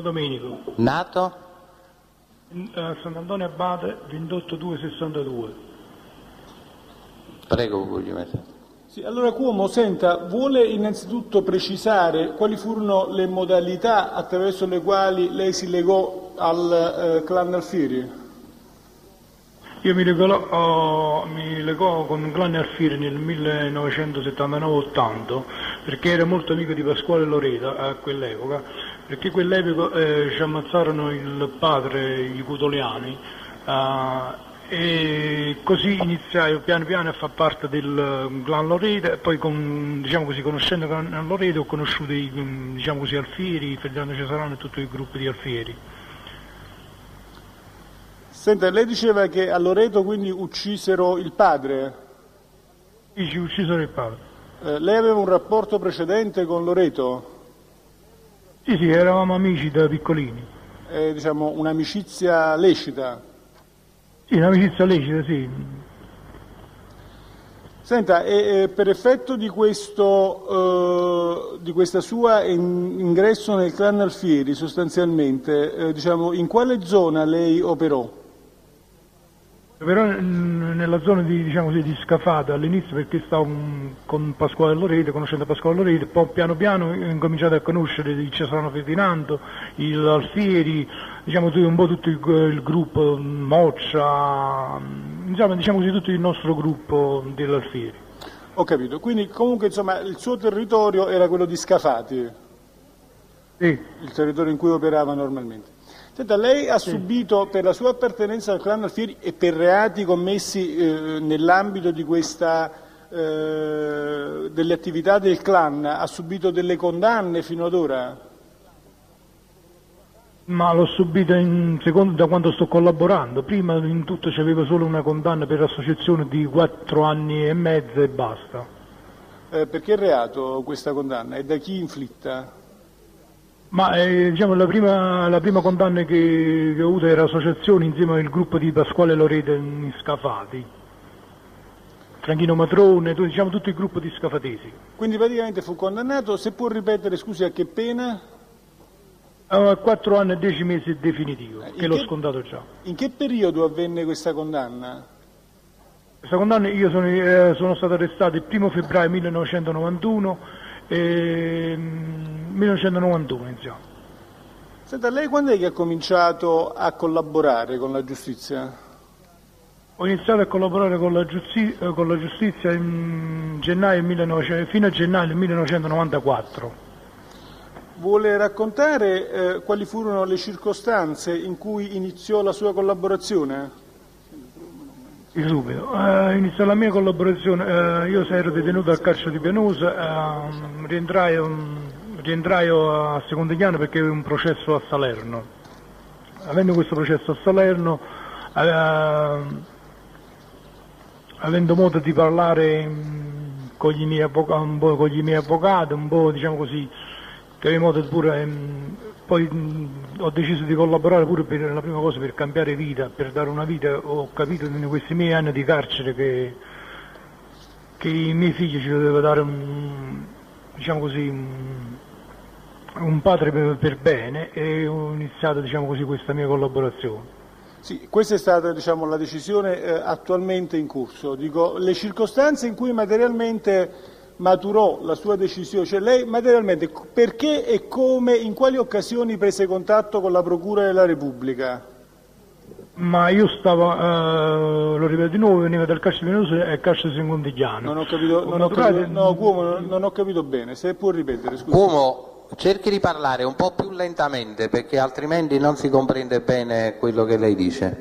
Domenico. Nato? Sant'Antonio Abate, 28-2-62. Prego, Guglielmo. Sì, allora Cuomo, senta, vuole innanzitutto precisare quali furono le modalità attraverso le quali lei si legò al clan Alfieri? Io mi legò con il clan Alfieri nel 1979-80 perché ero molto amico di Pasquale Loreto a quell'epoca, perché quell'epoca ci ammazzarono il padre, i Cutoliani, e così iniziai piano piano a far parte del clan Loreto e poi conoscendo il clan Loreto ho conosciuto i Alfieri, Ferdinando Cesarano e tutto il gruppo di Alfieri. Senta, lei diceva che a Loreto quindi uccisero il padre? Sì, ci uccisero il padre. Lei aveva un rapporto precedente con Loreto? Sì, eravamo amici da piccolini. Diciamo un'amicizia lecita? Sì, un'amicizia lecita, sì. Senta, per effetto di questo, di questa sua ingresso nel clan Alfieri, sostanzialmente, diciamo, in quale zona lei operò? Però nella zona di Scafata all'inizio, perché stavo con Pasquale Loreto, conoscendo Pasquale Loreto, poi piano piano ho incominciato a conoscere il Cesarano Ferdinando, il Alfieri, un po' tutto il gruppo, Moccia, tutto il nostro gruppo dell'Alfieri. Ho capito, quindi comunque insomma il suo territorio era quello di Scafati? Sì. Il territorio in cui operava normalmente. Senta, lei ha subito, per la sua appartenenza al clan Alfieri e per reati commessi nell'ambito di questa, delle attività del clan, ha subito delle condanne fino ad ora? Ma l'ho subita da quando sto collaborando. Prima in tutto c'avevo solo una condanna per associazione di 4 anni e mezzo e basta. Perché reato questa condanna? E da chi inflitta? Ma la prima condanna che ho avuto era associazione insieme al gruppo di Pasquale Loreto in Scafati, Franchino Matrone, tutto il gruppo di scafatesi. Quindi praticamente fu condannato, se può ripetere, scusi, a che pena? 4 anni e 10 mesi definitivo, che l'ho scontato già. In che periodo avvenne questa condanna? Questa condanna io sono stato arrestato il 1 febbraio 1991 e 1991 iniziamo. Senta, lei quando è che ha cominciato a collaborare con la giustizia? Ho iniziato a collaborare con la giustizia fino a gennaio 1994. Vuole raccontare quali furono le circostanze in cui iniziò la sua collaborazione? Subito. Iniziò la mia collaborazione, io ero detenuto al carcere di Pianosa, rientrai a Secondigliano perché avevo un processo a Salerno. Avendo questo processo a Salerno, avendo modo di parlare con gli miei avvocati, un po' che avevo modo pure... Poi ho deciso di collaborare pure per la prima cosa per cambiare vita, per dare una vita. Ho capito in questi miei anni di carcere che i miei figli ci doveva dare un padre per bene e ho iniziato questa mia collaborazione. Sì, questa è stata la decisione attualmente in corso. Dico, le circostanze in cui materialmente maturò la sua decisione, cioè lei materialmente perché e come, in quali occasioni prese contatto con la Procura della Repubblica? Ma io stavo, lo ripeto di nuovo, veniva dal carcere di Pianosa e al carcere Secondigliano. Non ho capito bene, se può ripetere, scusi. Cuomo, cerchi di parlare un po' più lentamente perché altrimenti non si comprende bene quello che lei dice.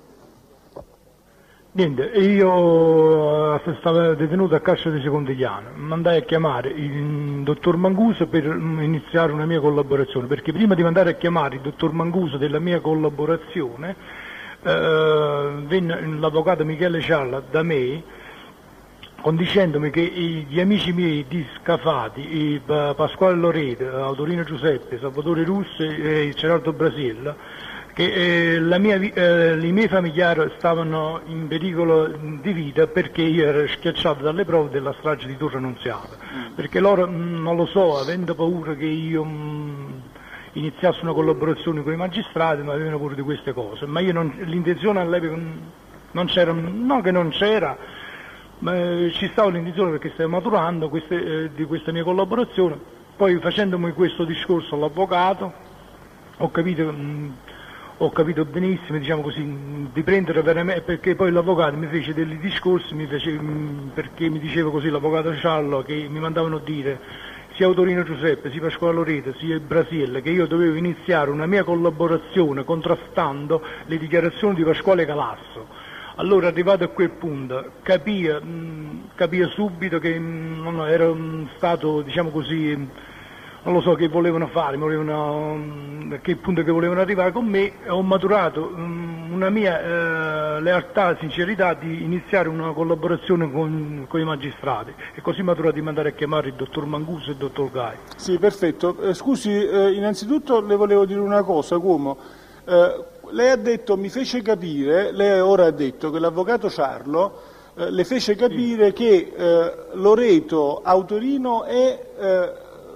Niente, io stavo detenuto a carcere di Secondigliano, mandai a chiamare il dottor Mancuso per iniziare una mia collaborazione, perché prima di mandare a chiamare il dottor Mancuso della mia collaborazione venne l'avvocato Michele Cialla da me dicendomi che gli amici miei di Scafati, Pasquale Loreto, Autorino Giuseppe, Salvatore Russo e Gerardo Brasiella, che i miei familiari stavano in pericolo di vita perché io ero schiacciato dalle prove della strage di Torre Annunziata, perché loro, non lo so, avendo paura che io iniziasse una collaborazione con i magistrati, ma avevano pure di queste cose. Ma io l'intenzione all'epoca non c'era, non che non c'era, ma ci stava l'intenzione perché stavo maturando di questa mia collaborazione. Poi facendomi questo discorso all'avvocato ho capito benissimo, diciamo così, di prendere veramente, perché poi l'avvocato mi fece dei discorsi, perché mi diceva così l'avvocato Ciallo, che mi mandavano a dire sia Autorino Giuseppe, sia Pasquale Loreto, sia il Brasiello, che io dovevo iniziare una mia collaborazione contrastando le dichiarazioni di Pasquale Calasso. Allora, arrivato a quel punto, capì subito che non era stato, diciamo così, non lo so che volevano fare, a che punto che volevano arrivare con me, e ho maturato una mia lealtà, sincerità di iniziare una collaborazione con i magistrati, e così maturato di mandare a chiamare il dottor Mancuso e il dottor Gai. Sì, perfetto. Scusi, innanzitutto le volevo dire una cosa, Cuomo. Lei ha detto, mi fece capire, lei ora ha detto che l'avvocato Ciarlo le fece capire sì, che Loreto, Autorino e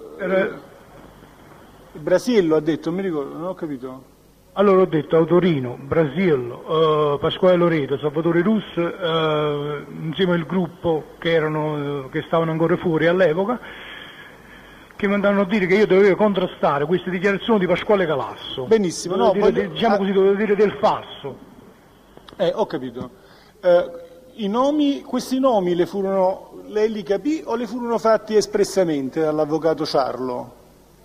Brasiello ha detto, mi ricordo, non ho capito. Allora ho detto Autorino, Brasiello, Pasquale Loreto, Salvatore Russo, insieme al gruppo che stavano ancora fuori all'epoca, che mi andavano a dire che io dovevo contrastare queste dichiarazioni di Pasquale Calasso. Benissimo, diciamo così, dovevo dire del falso. Ho capito. Questi nomi lei li capì o le furono fatti espressamente dall'avvocato Ciarlo?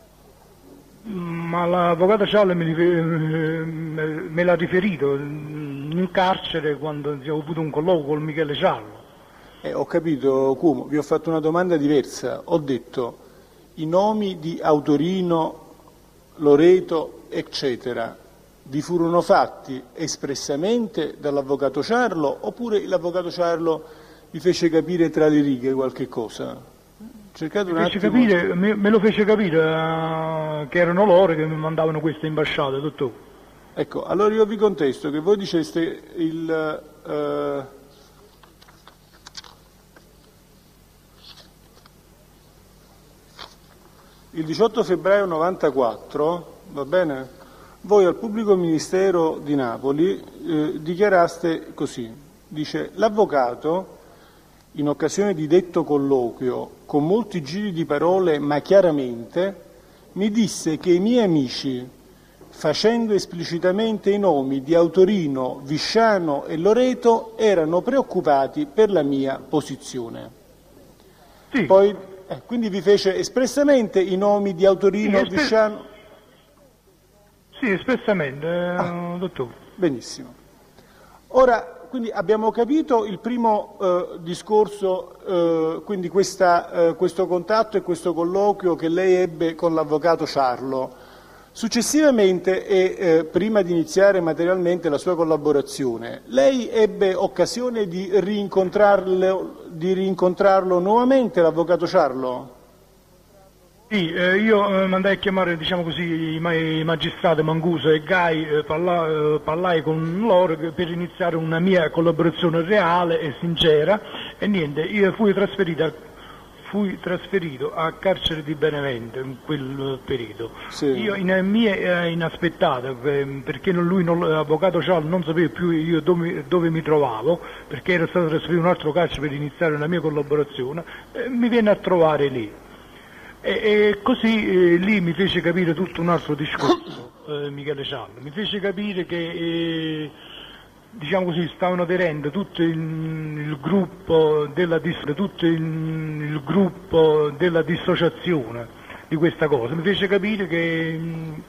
Ma l'avvocato Ciarlo me l'ha riferito in carcere quando ho avuto un colloquio con Michele Ciarlo. Ho capito, Cuomo, vi ho fatto una domanda diversa. Ho detto i nomi di Autorino, Loreto, eccetera, vi furono fatti espressamente dall'avvocato Ciarlo oppure l'avvocato Ciarlo vi fece capire tra le righe qualche cosa? Cercate un attimo. Me lo fece capire che erano loro che mi mandavano queste imbasciate, dottore. Ecco, allora io vi contesto che voi diceste il 18 febbraio 94, va bene? Voi al pubblico ministero di Napoli dichiaraste così, dice l'avvocato in occasione di detto colloquio, con molti giri di parole ma chiaramente, mi disse che i miei amici, facendo esplicitamente i nomi di Autorino, Visciano e Loreto, erano preoccupati per la mia posizione. Sì. Poi, quindi vi fece espressamente i nomi di Autorino, Visciano... Sì, espressamente, dottore. Benissimo. Ora, quindi abbiamo capito il primo discorso, quindi questo contatto e questo colloquio che lei ebbe con l'avvocato Ciarlo. Successivamente e prima di iniziare materialmente la sua collaborazione, lei ebbe occasione di rincontrarlo nuovamente, l'avvocato Ciarlo? Sì, io mandai a chiamare, diciamo così, i magistrati Mancuso e Gai, parlai con loro per iniziare una mia collaborazione reale e sincera, e niente, io fui trasferito a carcere di Benevento in quel periodo. Sì. Io in mia inaspettata, perché l'avvocato Ciarlo non sapeva più io dove mi trovavo, perché ero stato trasferito in un altro carcere per iniziare una mia collaborazione, mi venne a trovare lì. E così lì mi fece capire tutto un altro discorso, Michele Ciarlo, mi fece capire che diciamo così stavano aderendo tutto il gruppo della dissociazione di questa cosa, mi fece capire che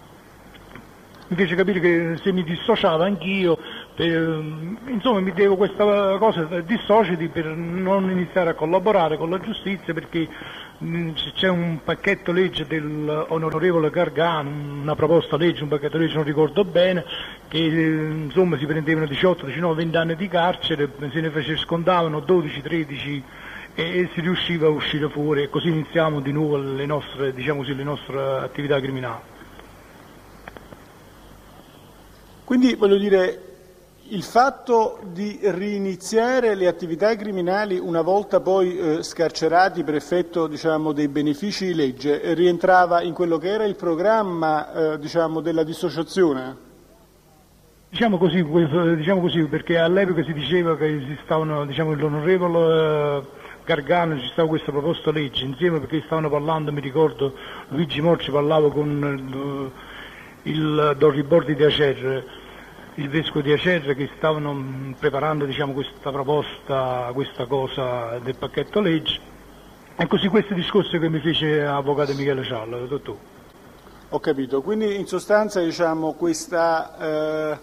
se mi dissociavo anch'io, insomma mi devo questa cosa, dissociati per non iniziare a collaborare con la giustizia, perché c'è un pacchetto legge dell'onorevole Gargano, una proposta legge, un pacchetto legge non ricordo bene, che insomma si prendevano 18, 19, 20 anni di carcere, se ne scontavano 12, 13 e si riusciva a uscire fuori, e così iniziamo di nuovo le nostre attività criminali. Quindi voglio dire, il fatto di riniziare le attività criminali una volta poi scarcerati per effetto, diciamo, dei benefici di legge rientrava in quello che era il programma, diciamo, della dissociazione? Diciamo così, perché all'epoca si diceva che esistavano, diciamo, l'onorevole Gargano, ci stava questa proposta legge insieme, perché stavano parlando, mi ricordo, Luigi Morci parlava con il Don Ribordi di Acer, il vescovo di Acer, che stavano preparando, diciamo, questa proposta, questa cosa del pacchetto legge. E così questo discorso che mi fece l'avvocato Michele Ciallo, dottore. Ho capito, quindi in sostanza, diciamo, questa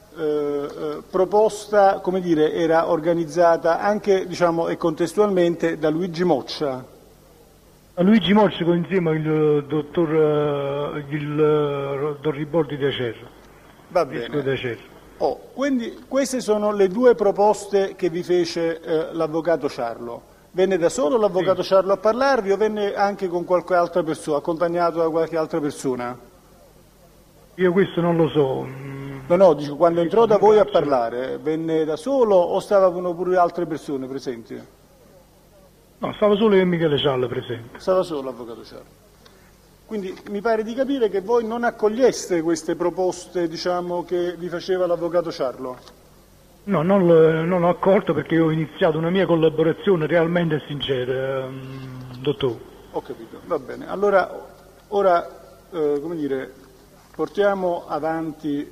proposta, come dire, era organizzata anche, diciamo, e contestualmente da Luigi Moccia. Luigi Moccia insieme al dottor Don Ribordi di Acer. Va bene. Quindi queste sono le due proposte che vi fece l'avvocato Ciarlo. Venne da solo l'avvocato Ciarlo a parlarvi o venne anche con qualche altra persona, accompagnato da qualche altra persona? Io questo non lo so. No, dico, quando entrò da voi a parlare, venne da solo o stavano pure altre persone presenti? No, stava solo io e Michele Ciallo presente. Stava solo l'avvocato Ciarlo. Quindi mi pare di capire che voi non accoglieste queste proposte, diciamo, che vi faceva l'avvocato Ciarlo? No, non ho accolto, perché ho iniziato una mia collaborazione realmente sincera, dottore. Ho capito, va bene. Allora, ora, come dire, portiamo avanti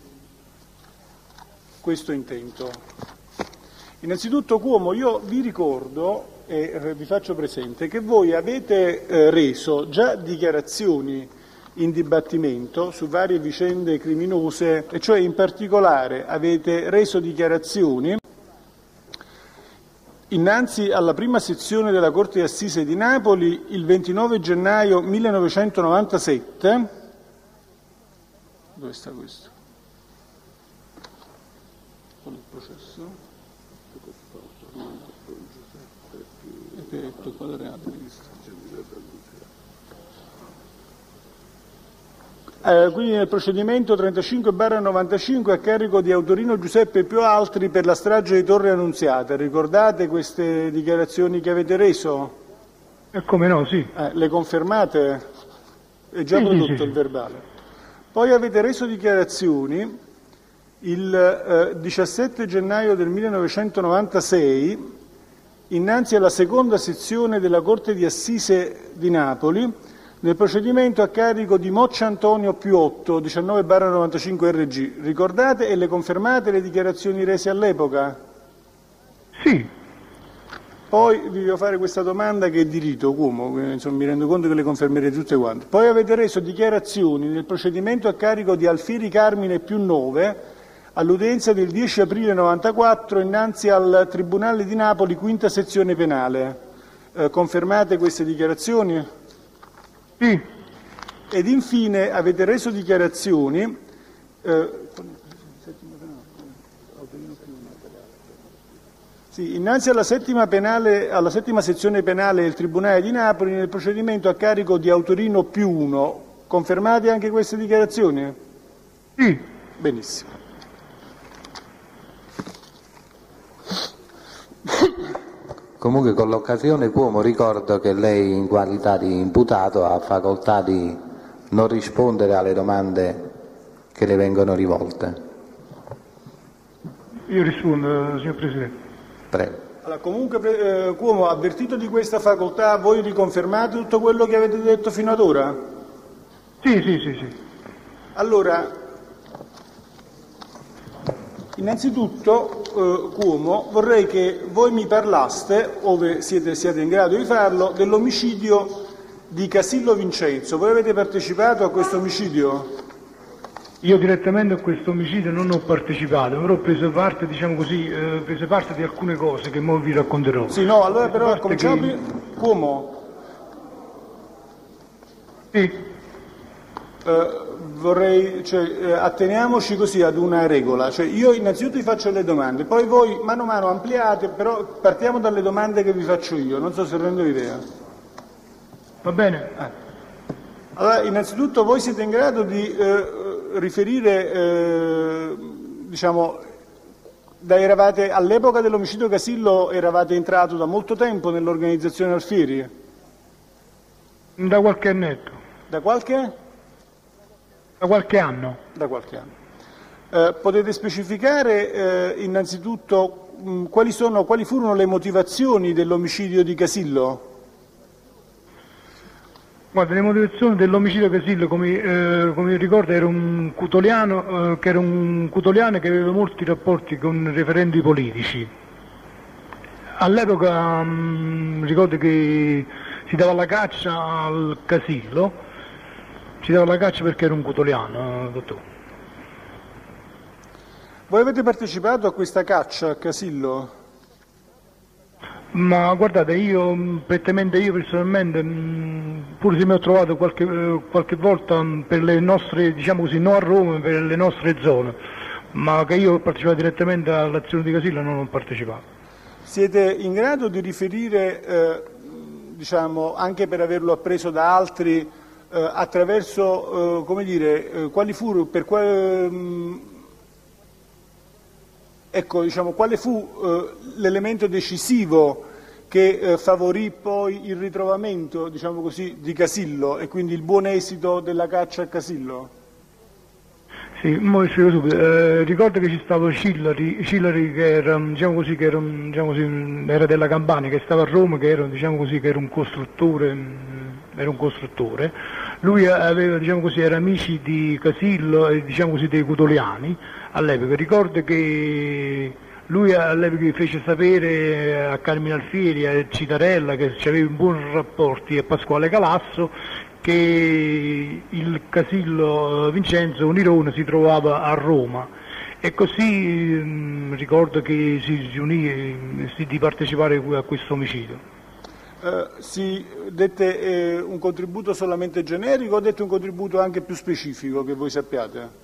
questo intento. Innanzitutto, Cuomo, io vi ricordo e vi faccio presente che voi avete reso già dichiarazioni in dibattimento su varie vicende criminose, e cioè in particolare avete reso dichiarazioni innanzi alla prima sezione della Corte di Assise di Napoli il 29 gennaio 1997. Dove sta questo? Qual è il processo? Quindi nel procedimento 35/95 a carico di Autorino Giuseppe e più altri per la strage di Torre Annunziata. Ricordate queste dichiarazioni che avete reso? Come no, sì. Le confermate? È già prodotto il verbale. Poi avete reso dichiarazioni il 17 gennaio del 1996 innanzi alla seconda sezione della Corte di Assise di Napoli nel procedimento a carico di Moccia Antonio più 8, 19/95 RG. Ricordate e le confermate le dichiarazioni rese all'epoca? Sì. Poi vi devo fare questa domanda che è di rito, Cuomo, insomma, mi rendo conto che le confermerete tutte quante. Poi avete reso dichiarazioni nel procedimento a carico di Alfieri Carmine più 9 all'udienza del 10 aprile 94 innanzi al Tribunale di Napoli, quinta sezione penale. Confermate queste dichiarazioni? Sì. Ed infine avete reso dichiarazioni innanzi alla settima sezione penale del Tribunale di Napoli nel procedimento a carico di Autorino più 1. Confermate anche queste dichiarazioni? Sì. Benissimo. Comunque, con l'occasione, Cuomo, ricordo che lei, in qualità di imputato, ha facoltà di non rispondere alle domande che le vengono rivolte. Io rispondo, signor Presidente. Prego. Allora, comunque, Cuomo, avvertito di questa facoltà, voi riconfermate tutto quello che avete detto fino ad ora? Sì. Allora, innanzitutto, Cuomo, vorrei che voi mi parlaste, ove siete in grado di farlo, dell'omicidio di Casillo Vincenzo. Voi avete partecipato a questo omicidio? Io direttamente a questo omicidio non ho partecipato, però ho preso parte, diciamo così, di alcune cose che ora vi racconterò. Sì, no, allora però cominciamo prima. Cuomo. Sì. Atteniamoci così ad una regola, cioè io innanzitutto vi faccio le domande, poi voi mano a mano ampliate, però partiamo dalle domande che vi faccio io, non so se rendo l'idea. Va bene? Allora, innanzitutto voi siete in grado di riferire, diciamo, All'epoca dell'omicidio Casillo eravate entrato da molto tempo nell'organizzazione Alfieri? Da qualche annetto. Da qualche? Da qualche anno. Da qualche anno. Potete specificare innanzitutto quali furono le motivazioni dell'omicidio di Casillo? Guarda, le motivazioni dell'omicidio Casillo, come ricordo, era un cutoliano che aveva molti rapporti con referenti politici. All'epoca ricordo che si dava la caccia al Casillo, si dava la caccia perché era un cutoliano, dottore. Voi avete partecipato a questa caccia a Casillo? Ma guardate, prettamente io personalmente, pure se mi ho trovato qualche volta per le nostre, diciamo così, non a Roma, per le nostre zone, ma che io ho partecipato direttamente all'azione di Casillo non ho partecipato. Siete in grado di riferire, diciamo, anche per averlo appreso da altri, attraverso, come dire, quali furono, ecco, diciamo, quale fu l'elemento decisivo che favorì poi il ritrovamento, diciamo così, di Casillo e quindi il buon esito della caccia a Casillo? Sì, mo spiego subito. Ricordo che ci stava Scillari che era, diciamo così, era della Campania, che stava a Roma, che era, diciamo così, che era un costruttore. Lui aveva, diciamo così, era amici di Casillo e, diciamo così, dei cutoliani all'epoca. Ricordo che lui all'epoca fece sapere a Carmine Alfieri, a Citarella, che aveva buoni rapporti, a Pasquale Calasso, che il Casillo Vincenzo Nirone si trovava a Roma e così ricordo che si riunì di partecipare a questo omicidio. Si dette un contributo solamente generico o dette un contributo anche più specifico che voi sappiate?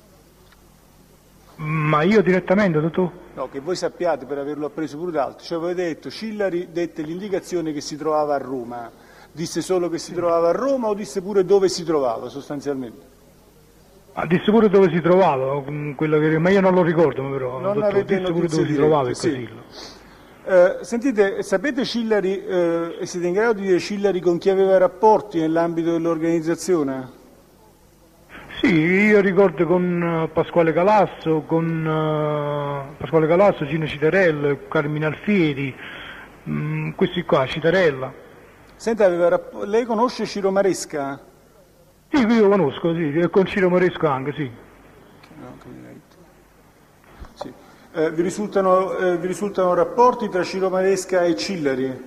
Ma io direttamente, dottor? No, che voi sappiate per averlo appreso pure da altri. Cioè voi avete detto, Scillari dette l'indicazione che si trovava a Roma. Disse solo che si trovava a Roma o disse pure dove si trovava sostanzialmente? Disse pure dove si trovava, ma io non lo ricordo però. Non avete disse pure dove notizie si trovava il dirette, Casillo. Sentite, sapete Scillari, e siete in grado di dire Scillari con chi aveva rapporti nell'ambito dell'organizzazione? Sì, io ricordo con Pasquale Calasso, Gino Citarella, Carmine Alfieri, questi qua, Citarella. Senta, lei conosce Ciro Maresca? Sì, io lo conosco, sì, e con Ciro Maresca anche, sì. Sì. Vi risultano rapporti tra Ciro Maresca e Scillari?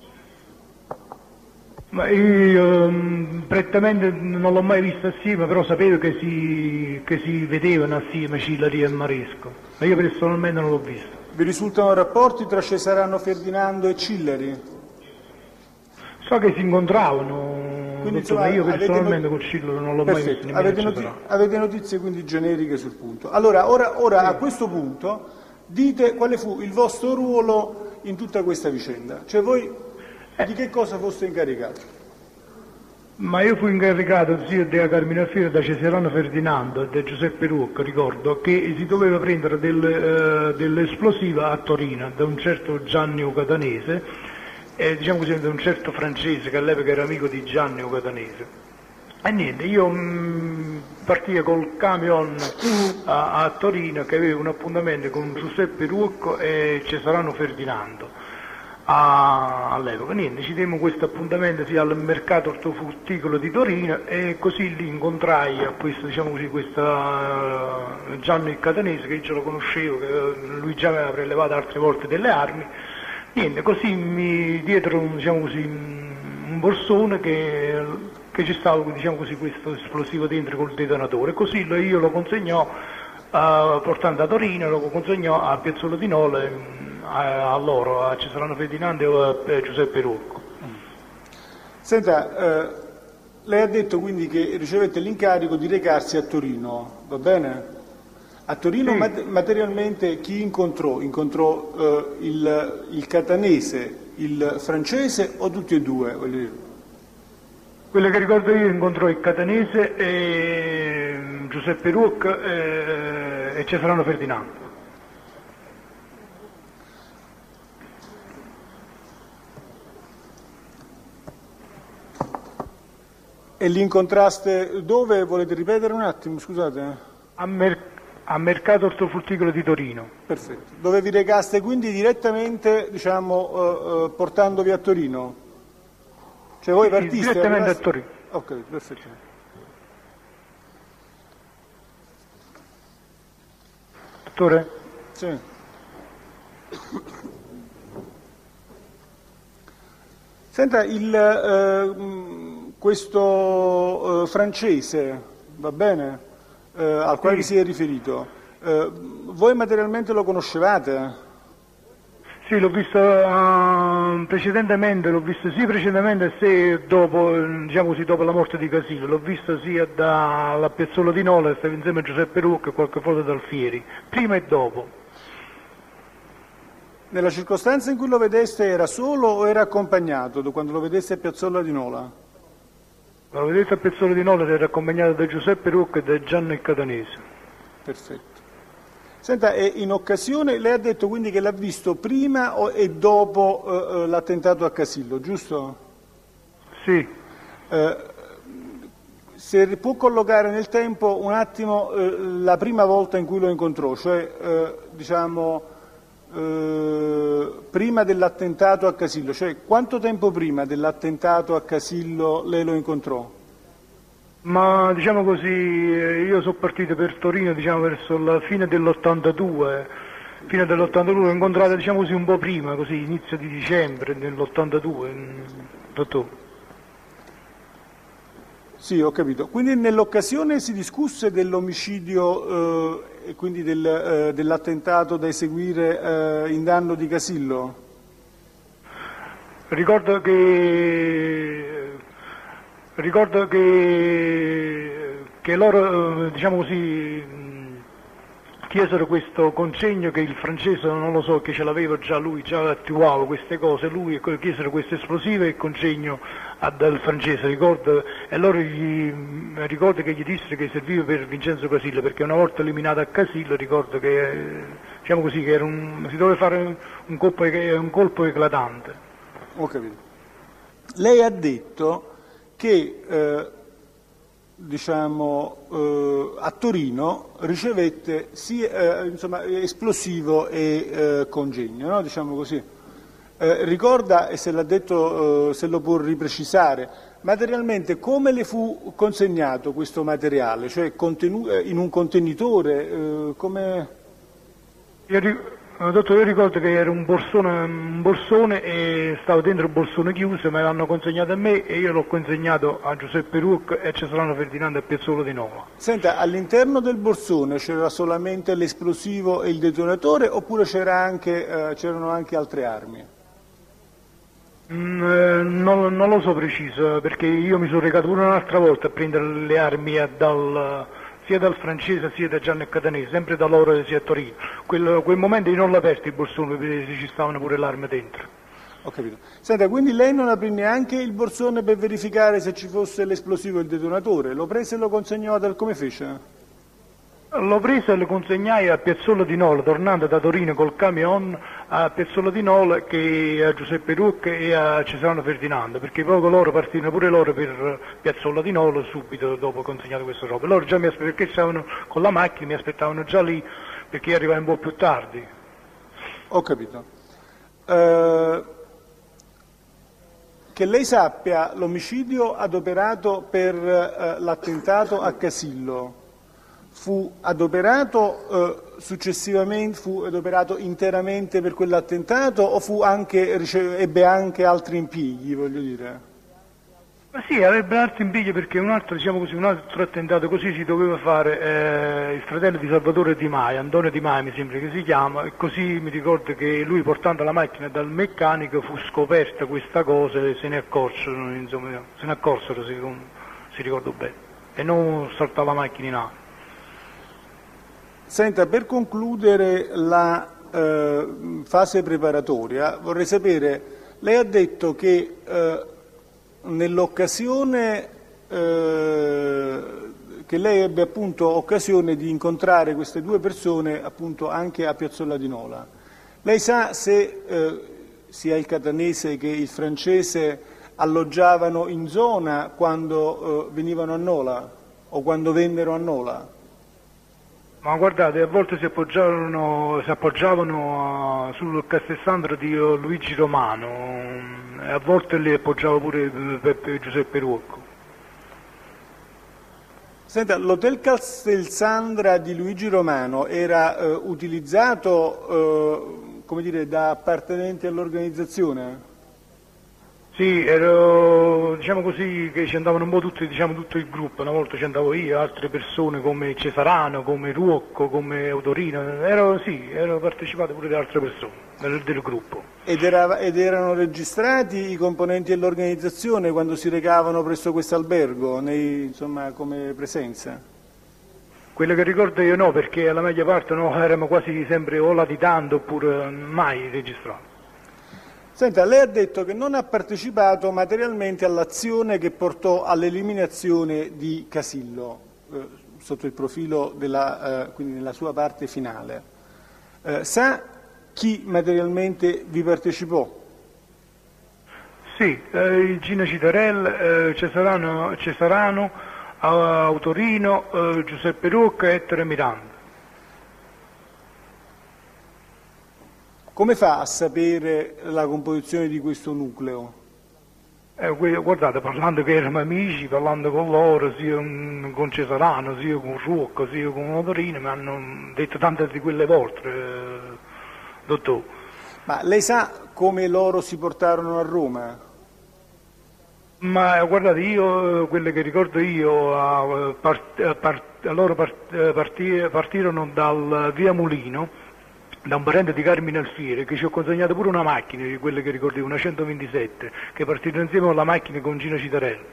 Ma io prettamente non l'ho mai visto assieme, però sapevo che si vedevano assieme Scillari e Maresco, ma io personalmente non l'ho visto. Vi risultano rapporti tra Cesarano Ferdinando e Scillari? So che si incontravano, quindi, insomma, io personalmente con Scillari non l'ho mai visto. Avete notizie quindi generiche sul punto. Allora, ora a questo punto dite quale fu il vostro ruolo in tutta questa vicenda, cioè voi di che cosa foste incaricati? Ma io fui incaricato sia da Carmine Alfieri, da Cesarano Ferdinando e da Giuseppe Ruocco, ricordo, che si doveva prendere dell'esplosiva a Torino da un certo Gianni Ucatanese, diciamo così, da un certo francese che all'epoca era amico di Gianni Ucatanese. E niente, io partii col camion a Torino che aveva un appuntamento con Giuseppe Ruocco e Cesarano Ferdinando. All'epoca niente, ci diamo questo appuntamento sia al mercato ortofrutticolo di Torino e così lì incontrai a questo, diciamo così, questa Gianni Catanese che io lo conoscevo, che lui già aveva prelevato altre volte delle armi. Niente, così mi diedero, diciamo così, un borsone che ci stava, diciamo così, questo esplosivo dentro col detonatore, così io lo consegnò portando a Torino, lo consegnò a Piazzola di Nole a loro, a Cesarano Ferdinando e a Giuseppe Ruocco. Senta, lei ha detto quindi che ricevette l'incarico di recarsi a Torino, va bene? A Torino sì. Materialmente chi incontrò? Incontrò il catanese, il francese o tutti e due? Quello che ricordo io incontrò il catanese e Giuseppe Ruocco e Cesarano Ferdinando. E li incontraste dove? Volete ripetere un attimo, scusate? A Mercato Ortofrutticolo di Torino. Perfetto. Dove vi recaste quindi direttamente, diciamo, portandovi a Torino? Cioè voi partiste? Direttamente a Torino. Ok, perfetto. Dottore? Sì. Senta, questo francese, va bene, al quale vi si è riferito, voi materialmente lo conoscevate? Sì, l'ho visto precedentemente, l'ho visto sia precedentemente sia dopo, diciamo così, dopo la morte di Casillo, l'ho visto sia alla Piazzola di Nola, stava insieme a Giuseppe Rucca e qualche foto dal Fieri, prima e dopo. Nella circostanza in cui lo vedeste era solo o era accompagnato quando lo vedeste a Piazzola di Nola? Lo vedete a Piazzola di Nola, era accompagnato da Giuseppe Rucca e da Gianni Catanese. Perfetto. Senta, e in occasione, lei ha detto quindi che l'ha visto prima e dopo l'attentato a Casillo, giusto? Sì. Se può collocare nel tempo un attimo la prima volta in cui lo incontrò, cioè diciamo prima dell'attentato a Casillo, cioè quanto tempo prima dell'attentato a Casillo lei lo incontrò? Ma diciamo così, io sono partito per Torino diciamo verso la fine dell'82, l'ho incontrato diciamo così un po' prima, così inizio di dicembre dell'82, dottore. Sì, ho capito. Quindi nell'occasione si discusse dell'omicidio e quindi dell'attentato da eseguire in danno di Casillo? Ricordo che loro, diciamo così, chiesero questo contegno che il francese, non lo so, che ce l'aveva già lui, già attuava queste cose, lui chiesero questo esplosivo e il contegno dal francese, ricordo che gli disse che serviva per Vincenzo Casillo, perché una volta eliminato a Casillo ricordo che, diciamo così, che si doveva fare un colpo eclatante. Ho capito. Lei ha detto che a Torino ricevette sia esplosivo e congegno, no? Diciamo così. Ricorda, e se l'ha detto, se lo può riprecisare, materialmente come le fu consegnato questo materiale? Cioè in un contenitore? Come... Dottore, io ricordo che era un borsone e stavo dentro il borsone chiuso, me l'hanno consegnato a me e io l'ho consegnato a Giuseppe Rucca e a Cesarano Ferdinando a Piazzola di Nola. Senta, all'interno del borsone c'era solamente l'esplosivo e il detonatore oppure c'erano anche altre armi? Non lo so preciso, perché io mi sono recato pure un'altra volta a prendere le armi sia dal francese sia da Gianni Catanese, sempre da loro sia a Torino. Quel momento io non l'ho aperto il borsone per vedere se ci stavano pure le armi dentro. Ho capito. Senta, quindi lei non aprì neanche il borsone per verificare se ci fosse l'esplosivo e il detonatore? Lo prese e lo consegnò come fece? L'ho preso e lo consegnai a Piazzola di Nola, tornando da Torino col camion a Piazzola di Nola, che a Giuseppe Rucca e a Cesarano Ferdinando, perché poi loro partirono pure loro per Piazzola di Nola subito dopo consegnato questa roba. Loro già perché stavano con la macchina, mi aspettavano già lì perché io arrivai un po' più tardi. Ho capito. Che lei sappia, l'omicidio adoperato per l'attentato a Casillo fu adoperato successivamente, fu adoperato interamente per quell'attentato o ebbe anche altri impieghi, voglio dire? Ma sì, avrebbe altri impieghi perché un altro attentato così si doveva fare il fratello di Salvatore Di Maio, Antonio Di Maio mi sembra che si chiama, e così mi ricordo che lui portando la macchina dal meccanico fu scoperta questa cosa e se ne accorsero, se ricordo bene, e non saltava la macchina in aria. Senta, per concludere la fase preparatoria vorrei sapere, lei ha detto che nell'occasione che lei ebbe appunto occasione di incontrare queste due persone appunto anche a Piazzola di Nola. Lei sa se sia il catanese che il francese alloggiavano in zona quando venivano a Nola o quando vennero a Nola? Ma guardate, a volte si appoggiavano sul Castelsandro di Luigi Romano, e a volte li appoggiava pure Giuseppe Ruocco. Senta, l'hotel Castelsandra di Luigi Romano era utilizzato, come dire, da appartenenti all'organizzazione? Sì, ero, diciamo così, che ci andavano un po' tutti, diciamo, tutto il gruppo. Una volta ci andavo io, altre persone come Cesarano, come Ruocco, come Autorino, ero partecipato pure da altre persone del gruppo. Ed erano registrati i componenti dell'organizzazione quando si recavano presso questo albergo, insomma, come presenza? Quello che ricordo io no, perché alla maggior parte no, eravamo quasi sempre o latitando oppure mai registrati. Senta, lei ha detto che non ha partecipato materialmente all'azione che portò all'eliminazione di Casillo, sotto il profilo quindi nella sua parte finale. Sa chi materialmente vi partecipò? Sì, Gino Citarella, Cesarano, Autorino, Giuseppe Ruocco e Ettore Miranda. Come fa a sapere la composizione di questo nucleo? Guardate, parlando che erano amici, parlando con loro, sia con Cesarano, sia con Ruocco, sia con Autorino, mi hanno detto tante di quelle volte, dottore. Ma lei sa come loro si portarono a Roma? Ma guardate, io, quelle che ricordo io, loro partirono dal via Mulino, da un parente di Carmine Alfiere, che ci ho consegnato pure una macchina, di quelle che ricordo io, una 127, che partirono insieme con la macchina con Gino Citarella.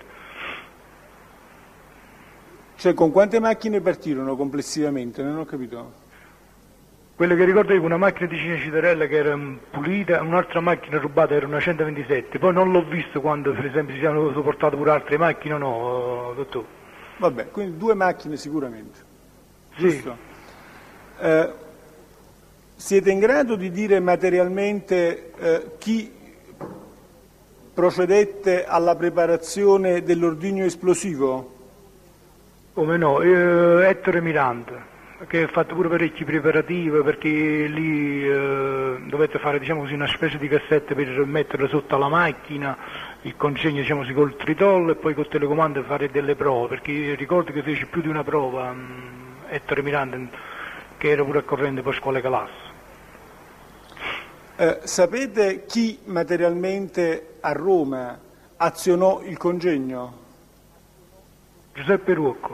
Cioè, con quante macchine partirono complessivamente? Non ho capito. Quelle che ricordo io, una macchina di Gino Citarella che era pulita, un'altra macchina rubata era una 127, poi non l'ho visto quando per esempio si hanno portate pure altre macchine, no, dottore. Vabbè, quindi 2 macchine sicuramente, giusto? Sì. Siete in grado di dire materialmente chi procedette alla preparazione dell'ordigno esplosivo? Come no, Ettore Miranda, che ha fatto pure parecchi preparativi, perché lì dovete fare, diciamo così, una specie di cassette per metterlo sotto alla macchina, il congegno, diciamo così, col tritolo, e poi col telecomando fare delle prove, perché ricordo che fece più di una prova Ettore Miranda, che era pure a corrente per scuole classe. Sapete chi materialmente a Roma azionò il congegno? Giuseppe Ruocco.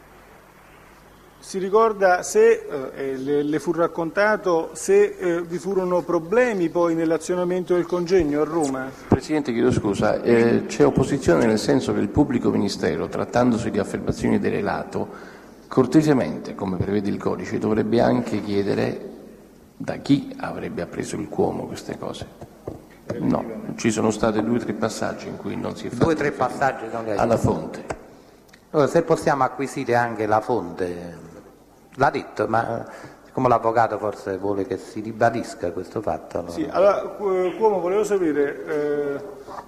Si ricorda se, le fu raccontato, se vi furono problemi poi nell'azionamento del congegno a Roma? Presidente, chiedo scusa, c'è opposizione nel senso che il pubblico ministero, trattandosi di affermazioni del relato, cortesemente, come prevede il codice, dovrebbe anche chiedere da chi avrebbe appreso il Cuomo queste cose. No, ci sono stati 2 o 3 passaggi in cui non si è fatto 2 o 3 passaggi non li ha alla fonte. Allora, se possiamo acquisire anche la fonte, l'ha detto, ma siccome l'avvocato forse vuole che si ribadisca questo fatto. Allora... Sì, allora Cuomo, volevo sapere,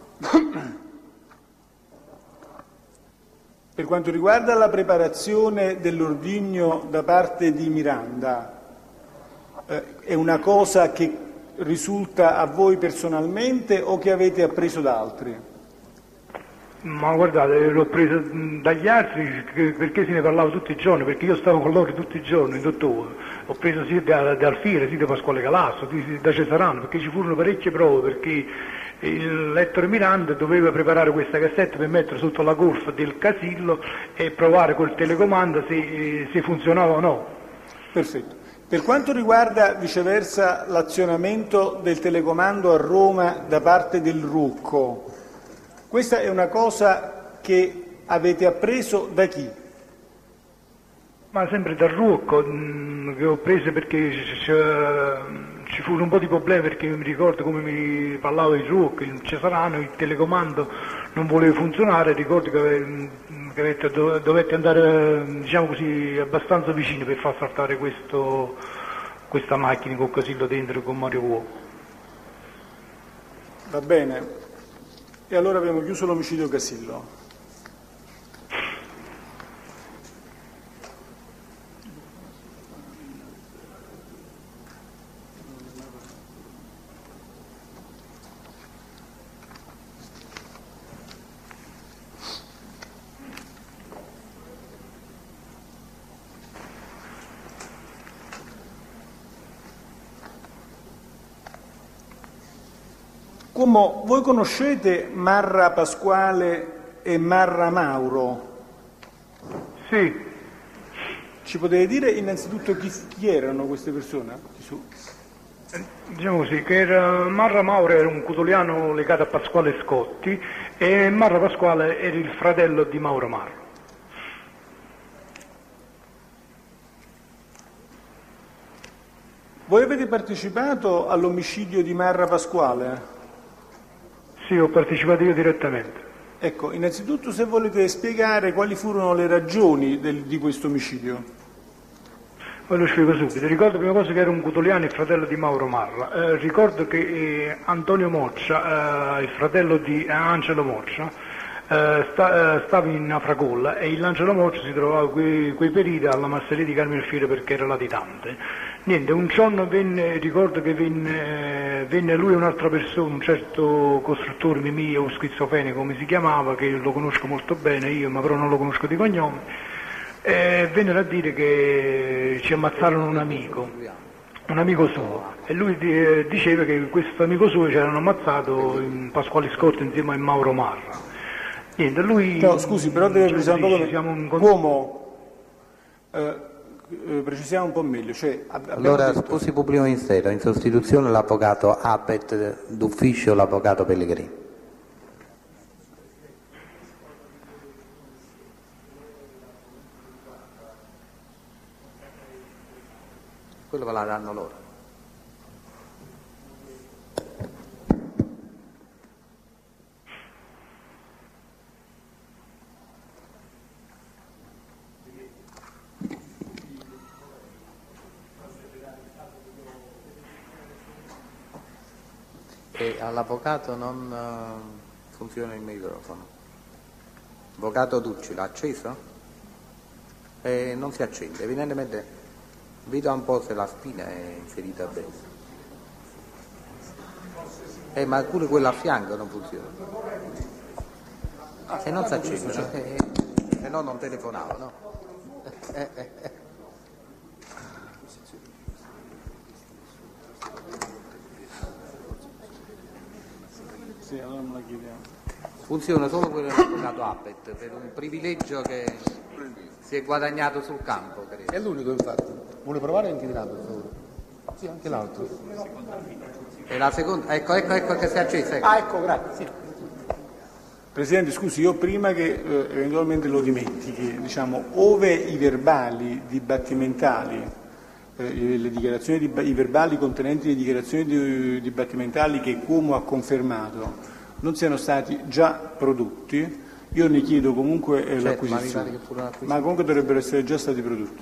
per quanto riguarda la preparazione dell'ordigno da parte di Miranda, è una cosa che risulta a voi personalmente o che avete appreso da altri? Ma guardate, l'ho preso dagli altri perché se ne parlava tutti i giorni, perché io stavo con loro tutti i giorni, dottore. Ho preso sia da Alfiere, sia da Pasquale Calasso, da Cesarano, perché ci furono parecchie prove, perché l'Ettore Miranda doveva preparare questa cassetta per mettere sotto la golf del Casillo e provare col telecomando se funzionava o no. Perfetto. Per quanto riguarda viceversa l'azionamento del telecomando a Roma da parte del Ruocco, questa è una cosa che avete appreso da chi? Ma sempre dal Ruocco, che ho preso perché ci furono un po' di problemi, perché mi ricordo come mi parlava il Ruocco, il Cesarano, il telecomando non voleva funzionare, ricordo che dovette andare, diciamo così, abbastanza vicino per far saltare questa macchina con Casillo dentro con Mario Uomo. Va bene. E allora abbiamo chiuso l'omicidio Casillo. Come voi conoscete Marra Pasquale e Marra Mauro? Sì. Ci potete dire innanzitutto chi erano queste persone? Diciamo così, che Marra Mauro era un cutoliano legato a Pasquale Scotti e Marra Pasquale era il fratello di Mauro Marra. Voi avete partecipato all'omicidio di Marra Pasquale? Sì, ho partecipato io direttamente. Ecco, innanzitutto se volete spiegare quali furono le ragioni di questo omicidio. Poi lo spiego subito. Ricordo prima cosa che era un cutoliano, il fratello di Mauro Marra. Ricordo che Antonio Moccia, il fratello di Angelo Moccia, stava in Afragolla e l'Angelo Moccia si trovava quei periodi alla masseria di Carmine Fiore perché era latitante. Niente, un giorno ricordo che venne lui e un'altra persona, un certo costruttore Mimì o schizofrenico come si chiamava, che lo conosco molto bene io, ma però non lo conosco di cognome, vennero a dire che ci ammazzarono un amico suo, e lui diceva che questo amico suo ci erano ammazzato in Pasquale Scotti insieme a Mauro Marra. Niente, lui... No, scusi, però deve precisare un po' Uomo, precisiamo un po' meglio. Cioè, allora, sposi pubblico ministero, in sostituzione l'avvocato Abet d'ufficio, l'avvocato Pellegrini. Quello ve la danno loro. E all'avvocato non funziona il microfono. Avvocato Ducci, l'ha acceso? Non si accende, evidentemente vedo un po' se la spina è inserita bene. Ma pure quella a fianco non funziona. Se non si accende, se no non telefonavo, no? Sì, allora non la chiediamo. Funziona solo quello dell'avvocato Appet, per un privilegio che si è guadagnato sul campo, credo. È l'unico, infatti. Vuole provare anche di là, per favore? Sì, anche l'altro. E la seconda, ecco che si è accesa. Ecco. Ah, ecco, grazie. Sì. Presidente, scusi, io prima che eventualmente lo dimentichi, diciamo, ove i verbali dibattimentali, le dichiarazioni i verbali contenenti le dichiarazioni dibattimentali che Cuomo ha confermato non siano stati già prodotti, io ne chiedo comunque l'acquisizione, ma comunque dovrebbero essere già stati prodotti.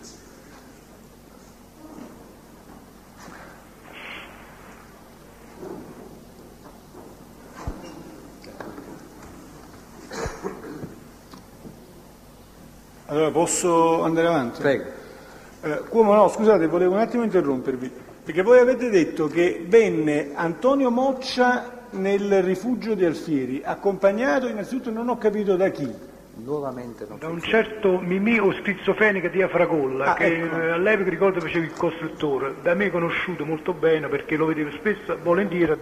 Allora posso andare avanti? Prego. Cuomo, no, scusate, volevo un attimo interrompervi, perché voi avete detto che venne Antonio Moccia nel rifugio di Alfieri, accompagnato innanzitutto, non ho capito da chi. Nuovamente non da un certo Mimì o schizofrenica di Afragolla, che ecco. All'epoca ricordo faceva il costruttore, da me conosciuto molto bene perché lo vedevo spesso, volentieri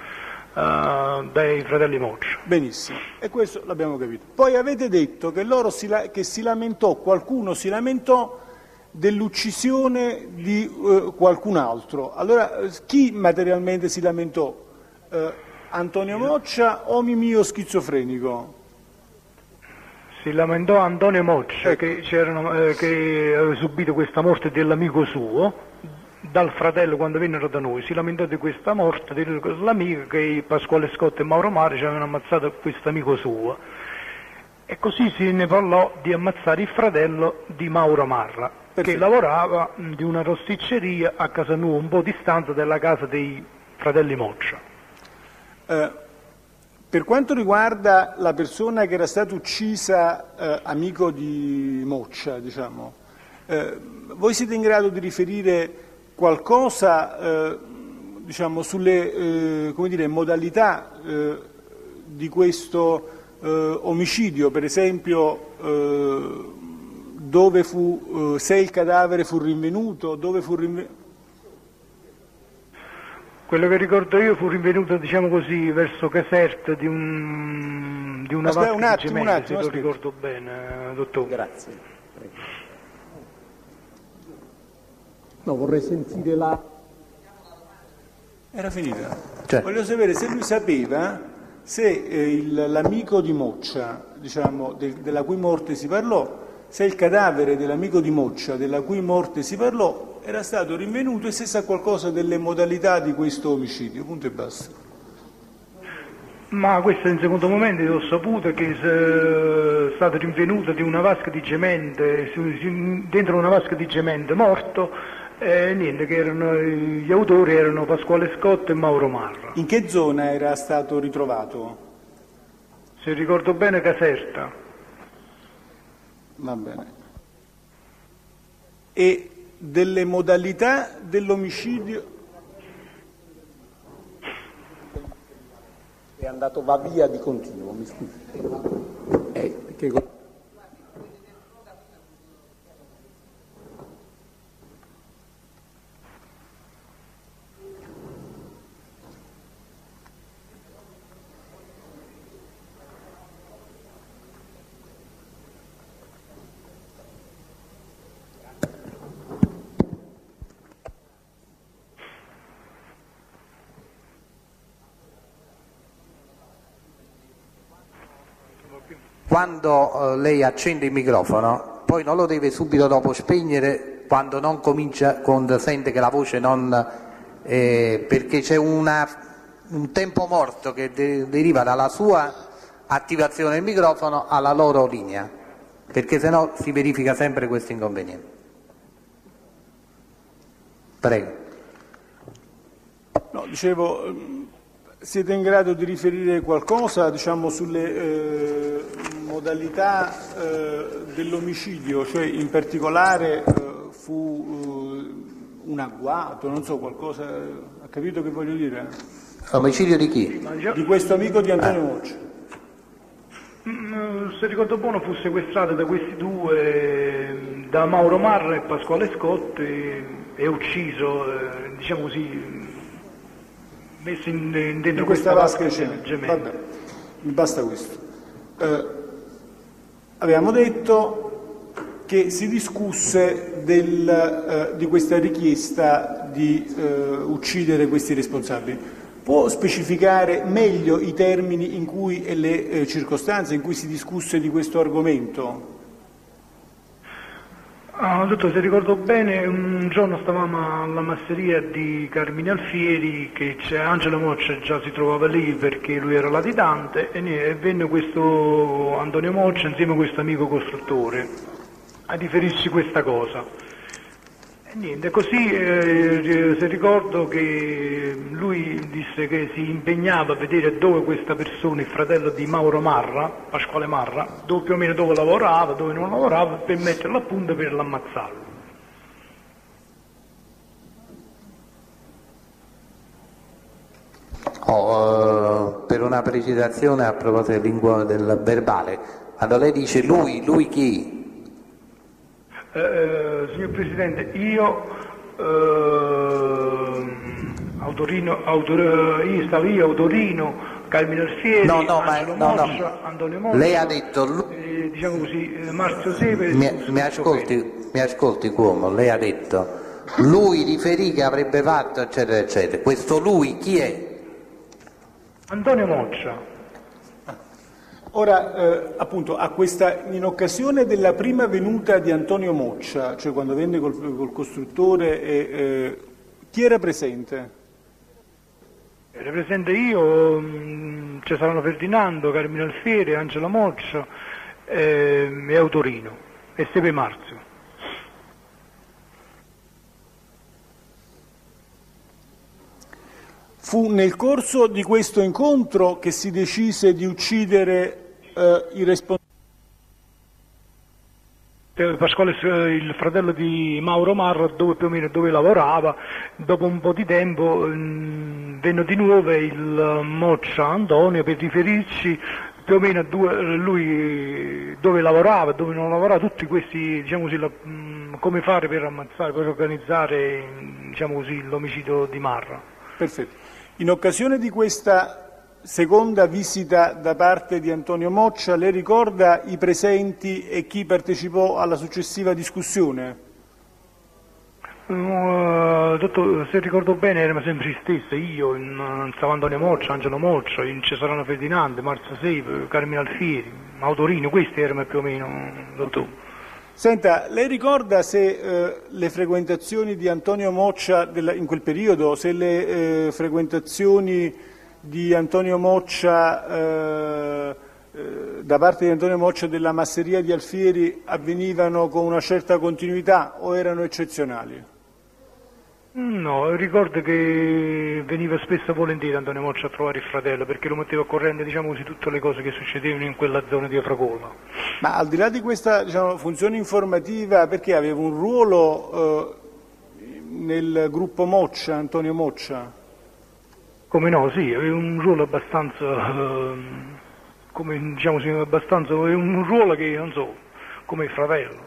dai fratelli Moccia. Benissimo, e questo l'abbiamo capito. Poi avete detto che qualcuno si lamentò dell'uccisione di qualcun altro. Allora, chi materialmente si lamentò? Antonio Moccia o Mimio schizofrenico? Si lamentò Antonio Moccia, Ecco. che aveva subito questa morte dell'amico suo, dal fratello quando vennero da noi. Si lamentò di questa morte dell'amico, che Pasquale Scotti e Mauro Mari ci avevano ammazzato questo amico suo. E così se ne parlò di ammazzare il fratello di Mauro Marra, che lavorava di una rosticceria a Casanova, un po' distanza dalla casa dei fratelli Moccia. Per quanto riguarda la persona che era stata uccisa, amico di Moccia, diciamo, voi siete in grado di riferire qualcosa diciamo, sulle come dire, modalità di questo omicidio, per esempio dove fu, se il cadavere fu rinvenuto, dove fu rinvenuto? Quello che ricordo io fu rinvenuto, diciamo così, verso Caserta di una vasca di cemento, se lo ricordo bene, dottore. Grazie. No, vorrei sentire la... Era finita. Cioè. Voglio sapere se lui sapeva se l'amico di Moccia, diciamo, della cui morte si parlò, se il cadavere dell'amico di Moccia, della cui morte si parlò, era stato rinvenuto e se sa qualcosa delle modalità di questo omicidio, punto e basta. Ma questo in secondo momento ho saputo che è stato rinvenuto di una vasca di cemento, dentro una vasca di cemento morto, niente, che gli autori erano Pasquale Scotto e Mauro Marra. In che zona era stato ritrovato? Se ricordo bene Caserta. Va bene. E delle modalità dell'omicidio? È andato va via di continuo, mi scusi. Quando lei accende il microfono, poi non lo deve subito dopo spegnere quando non comincia, quando sente che la voce non... perché c'è un tempo morto che deriva dalla sua attivazione del microfono alla loro linea, perché sennò si verifica sempre questo inconveniente. Prego. No, dicevo... Siete in grado di riferire qualcosa, diciamo, sulle modalità dell'omicidio, cioè in particolare fu un agguato, non so, qualcosa, ha capito che voglio dire? Omicidio di chi? Di questo amico di Antonio Moccia. Se ricordo buono fu sequestrato da questi due, da Mauro Marra e Pasquale Scott, e ucciso, diciamo così, messo dentro in questa vasca di cemento. Vabbè, mi basta questo. Avevamo detto che si discusse di questa richiesta di uccidere questi responsabili. Può specificare meglio i termini in cui e le circostanze in cui si discusse di questo argomento? Dottore, se ricordo bene, un giorno stavamo alla masseria di Carmine Alfieri, che Angelo Moccia già si trovava lì perché lui era latitante, e venne questo Antonio Moccia insieme a questo amico costruttore a riferirci questa cosa. E niente, così se ricordo che lui disse che si impegnava a vedere dove questa persona, il fratello di Mauro Marra, Pasquale Marra, più o meno dove lavorava, dove non lavorava, per metterlo a punto per l'ammazzarlo. Per una precisazione a proposito del verbale, quando lei dice lui chi? Signor Presidente, io Autorino, Carmine Alfieri, Angelo Moccia, Antonio Moccia, lei ha detto diciamo così, Marzio Sepe. mi ascolti Cuomo, lei ha detto lui riferì che avrebbe fatto eccetera eccetera, questo lui chi è? Antonio Moccia. Ora, appunto, in occasione della prima venuta di Antonio Moccia, cioè quando venne col costruttore, chi era presente? Era presente io, Cesarano Ferdinando, Carmine Alfieri, Angelo Moccia e Autorino e Sepe Marzio. Fu nel corso di questo incontro che si decise di uccidere i responsabili. Pasquale, il fratello di Mauro Marra, dove più o meno dove lavorava, dopo un po' di tempo venne di nuovo il Moccia Antonio per riferirci più o meno a lui dove lavorava, dove non lavorava, tutti questi, diciamo così, come fare per ammazzare, per organizzare, diciamo così, l'omicidio di Marra. Perfetto. In occasione di questa seconda visita da parte di Antonio Moccia, lei ricorda i presenti e chi partecipò alla successiva discussione? Se ricordo bene erano sempre gli stessi, io, stavo Antonio Moccia, Angelo Moccia, Cesarano Ferdinando, Marzio Seip, Carmine Alfieri, Autorino, questi erano più o meno, dottore. Senta, lei ricorda se le frequentazioni di Antonio Moccia in quel periodo, se le frequentazioni di Antonio Moccia da parte di Antonio Moccia della masseria di Alfieri avvenivano con una certa continuità o erano eccezionali? No, ricordo che veniva spesso e volentieri Antonio Moccia a trovare il fratello perché lo metteva a corrente, diciamo così, tutte le cose che succedevano in quella zona di Afragola. Ma al di là di questa, diciamo, funzione informativa, perché aveva un ruolo nel gruppo Moccia, Antonio Moccia? Come no, sì, aveva un ruolo abbastanza, come diciamo, sì, abbastanza, un ruolo che, non so, come il fratello.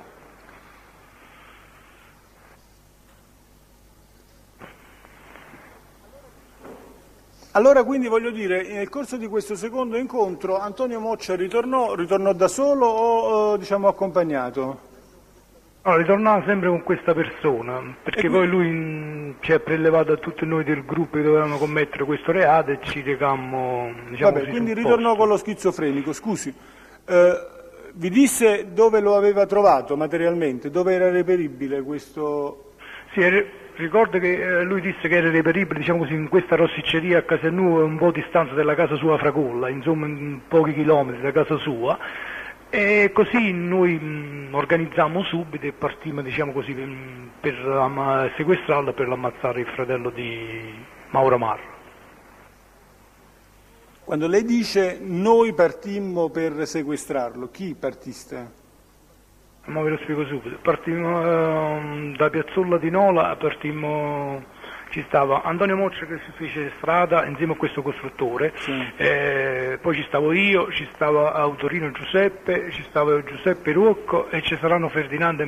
Allora, quindi voglio dire, nel corso di questo secondo incontro Antonio Moccia ritornò da solo o diciamo accompagnato? No, ritornava sempre con questa persona, perché poi lui ci ha prelevato a tutti noi del gruppo che dovevamo commettere questo reato e ci recammo, diciamo. Vabbè, quindi ritornò con lo schizofrenico, scusi, vi disse dove lo aveva trovato materialmente, dove era reperibile questo? Sì, ricordo che lui disse che era reperibile, diciamo così, in questa rossicceria a Casannù, un po' a distanza dalla casa sua a Fragolla, insomma in pochi chilometri da casa sua, e così noi organizzammo subito e partimmo, diciamo così, per sequestrarlo e per ammazzare il fratello di Mauro Marra. Quando lei dice noi partimmo per sequestrarlo, chi partiste? Ma ve lo spiego subito. Partimmo da Piazzolla di Nola, ci stava Antonio Moccia che si fece strada insieme a questo costruttore, sì. Poi ci stavo io, ci stava Autorino Giuseppe, ci stava Giuseppe Ruocco e Cesarano Ferdinando.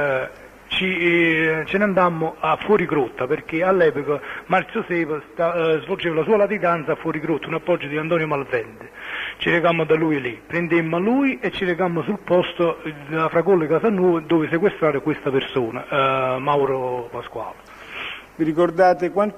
Ce ne andammo a Fuorigrotta perché all'epoca Marzio Seip svolgeva la sua latitanza a Fuorigrotta, un appoggio di Antonio Malvente. Ci recammo da lui lì, prendemmo lui e ci recammo sul posto da Fragolla e Casanuova dove sequestrare questa persona, Mauro Pasquale. Vi ricordate con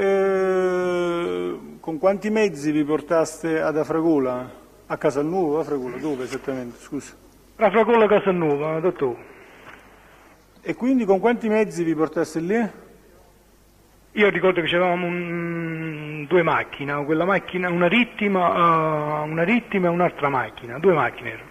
quanti mezzi vi portaste ad Afragola? A Casanuova, Afragola, dove esattamente? Scusa. A Fragolla e Casanuova, dottore. E quindi con quanti mezzi vi portaste lì? Io ricordo che c'avevamo due macchine, quella macchina, una rittima e un'altra macchina, due macchine erano.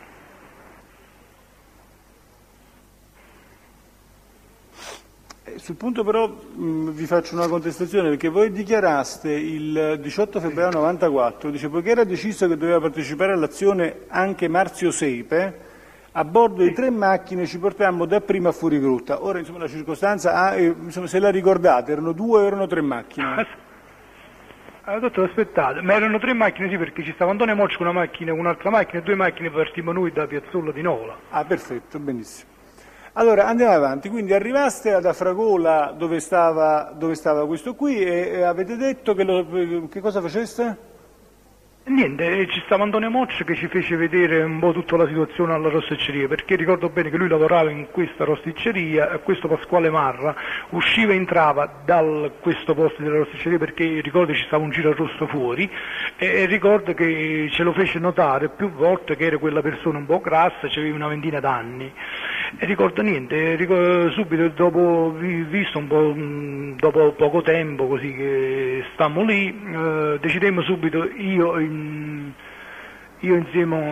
Sul punto però vi faccio una contestazione perché voi dichiaraste il 18 febbraio 1994, dice, poiché era deciso che doveva partecipare all'azione anche Marzio Seip, a bordo di 3 macchine ci portammo dapprima a Fuorigrotta. Ora, insomma, la circostanza, insomma, se la ricordate, erano 2 o erano 3 macchine? Dottore, aspettate, ma erano 3 macchine, sì, perché ci stava Antonio Moccia con una macchina, un'altra macchina, e 2 macchine partimmo noi da Piazzolla di Nola. Ah, perfetto, benissimo. Allora, andiamo avanti, quindi arrivaste ad Afragola dove stava questo qui e avete detto che cosa faceste? Niente, ci stava Antonio Moccia che ci fece vedere un po' tutta la situazione alla rosticceria, perché ricordo bene che lui lavorava in questa rosticceria e questo Pasquale Marra usciva e entrava da questo posto della rosticceria perché ricordo ci stava un giro arrosto fuori e ricordo che ce lo fece notare più volte che era quella persona un po' grassa, aveva una ventina d'anni. E ricordo niente, subito dopo visto un po', dopo poco tempo così che stammo lì, decidemmo subito io insieme